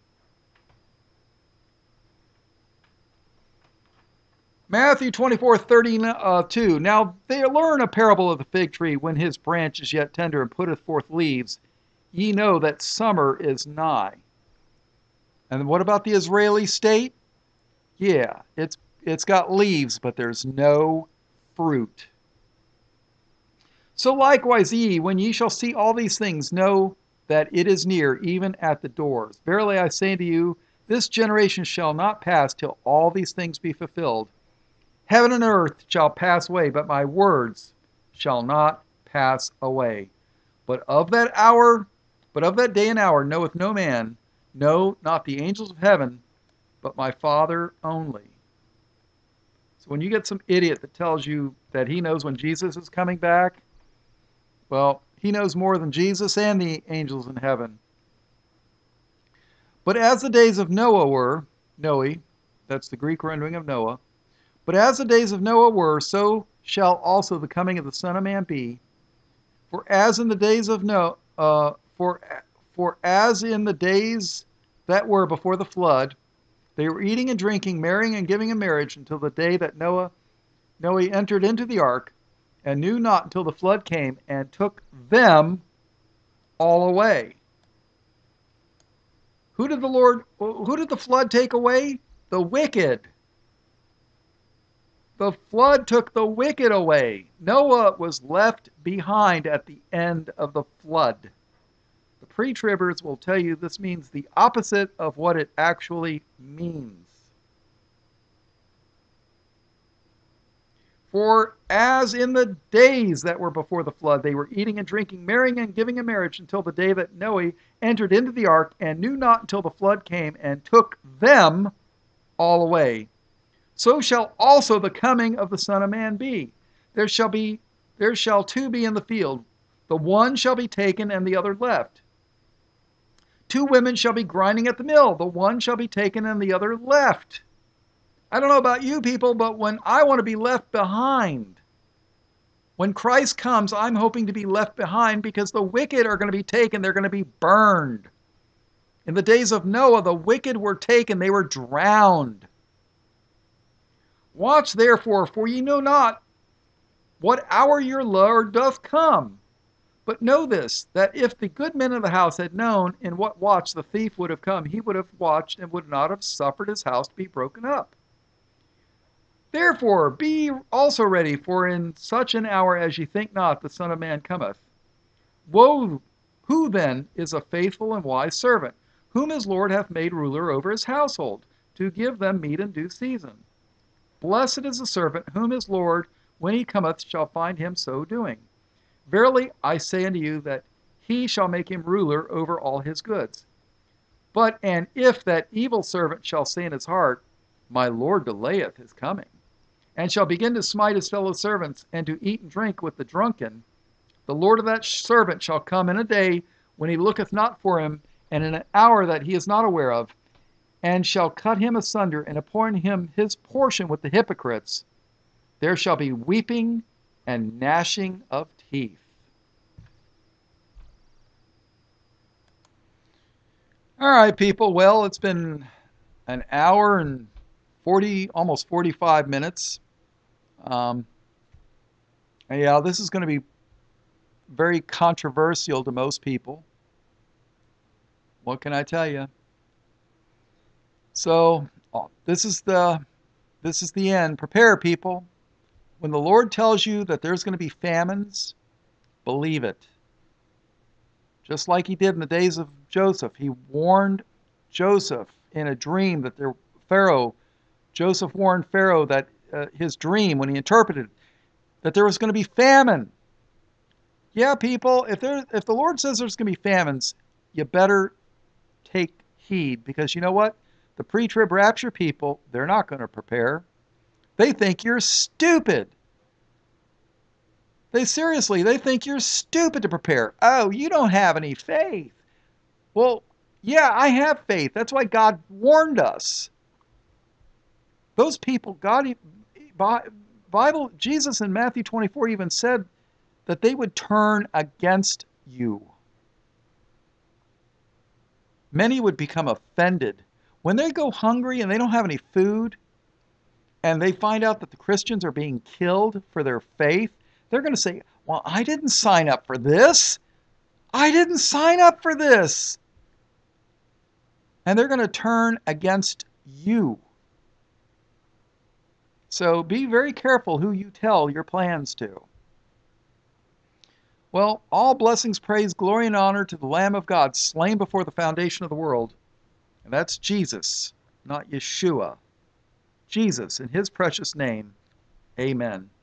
Matthew 24:32. Now they learn a parable of the fig tree. When his branch is yet tender and putteth forth leaves, ye know that summer is nigh. And what about the Israeli state? Yeah, it's got leaves, but there's no fruit. So likewise ye, when ye shall see all these things, know that it is near, even at the doors. Verily I say unto you, this generation shall not pass till all these things be fulfilled. Heaven and earth shall pass away, but my words shall not pass away. But of that day and hour knoweth no man, no, not the angels of heaven, but my Father only. So when you get some idiot that tells you that he knows when Jesus is coming back, well, he knows more than Jesus and the angels in heaven. But as the days of Noah were, Noe, that's the Greek rendering of Noah, but as the days of Noah were, so shall also the coming of the Son of Man be. For as in the days of Noah, for as in the days that were before the flood, they were eating and drinking, marrying and giving in marriage until the day that Noah entered into the ark, and knew not until the flood came and took them all away. Who did the flood take away? The wicked. The flood took the wicked away. Noah was left behind at the end of the flood. The pre-tribbers will tell you this means the opposite of what it actually means. For as in the days that were before the flood, they were eating and drinking, marrying and giving in marriage until the day that Noah entered into the ark, and knew not until the flood came and took them all away. So shall also the coming of the Son of Man be. There shall two be in the field, the one shall be taken and the other left. Two women shall be grinding at the mill, the one shall be taken and the other left. I don't know about you people, but when I want to be left behind, when Christ comes, I'm hoping to be left behind because the wicked are going to be taken. They're going to be burned. In the days of Noah, the wicked were taken. They were drowned. Watch therefore, for ye know not what hour your Lord doth come. But know this, that if the good men of the house had known in what watch the thief would have come, he would have watched and would not have suffered his house to be broken up. Therefore be also ready, for in such an hour as ye think not, the Son of Man cometh. Woe, who then is a faithful and wise servant, whom his Lord hath made ruler over his household, to give them meat in due season? Blessed is the servant whom his Lord, when he cometh, shall find him so doing. Verily I say unto you, that he shall make him ruler over all his goods. But and if that evil servant shall say in his heart, my Lord delayeth his coming, and shall begin to smite his fellow servants, and to eat and drink with the drunken, the Lord of that servant shall come in a day when he looketh not for him, and in an hour that he is not aware of, and shall cut him asunder, and appoint him his portion with the hypocrites. There shall be weeping and gnashing of teeth. All right, people. Well, it's been an hour and almost 45 minutes. Yeah, this is going to be very controversial to most people. What can I tell you? So this is the end. Prepare, people. When the Lord tells you that there's going to be famines, believe it. Just like he did in the days of Joseph. He warned Joseph in a dream that Joseph warned Pharaoh that his dream, when he interpreted, that there was going to be famine. Yeah, people, if the Lord says there's going to be famines, you better take heed, because you know what? The pre-trib rapture people, they're not going to prepare. They think you're stupid. They think you're stupid to prepare. Oh, you don't have any faith. Well, yeah, I have faith. That's why God warned us. Those people, Jesus in Matthew 24 even said that they would turn against you. Many would become offended. When they go hungry and they don't have any food, and they find out that the Christians are being killed for their faith, they're going to say, well, I didn't sign up for this. I didn't sign up for this. And they're going to turn against you. So be very careful who you tell your plans to. Well, all blessings, praise, glory, and honor to the Lamb of God, slain before the foundation of the world. And that's Jesus, not Yeshua. Jesus, in his precious name, amen.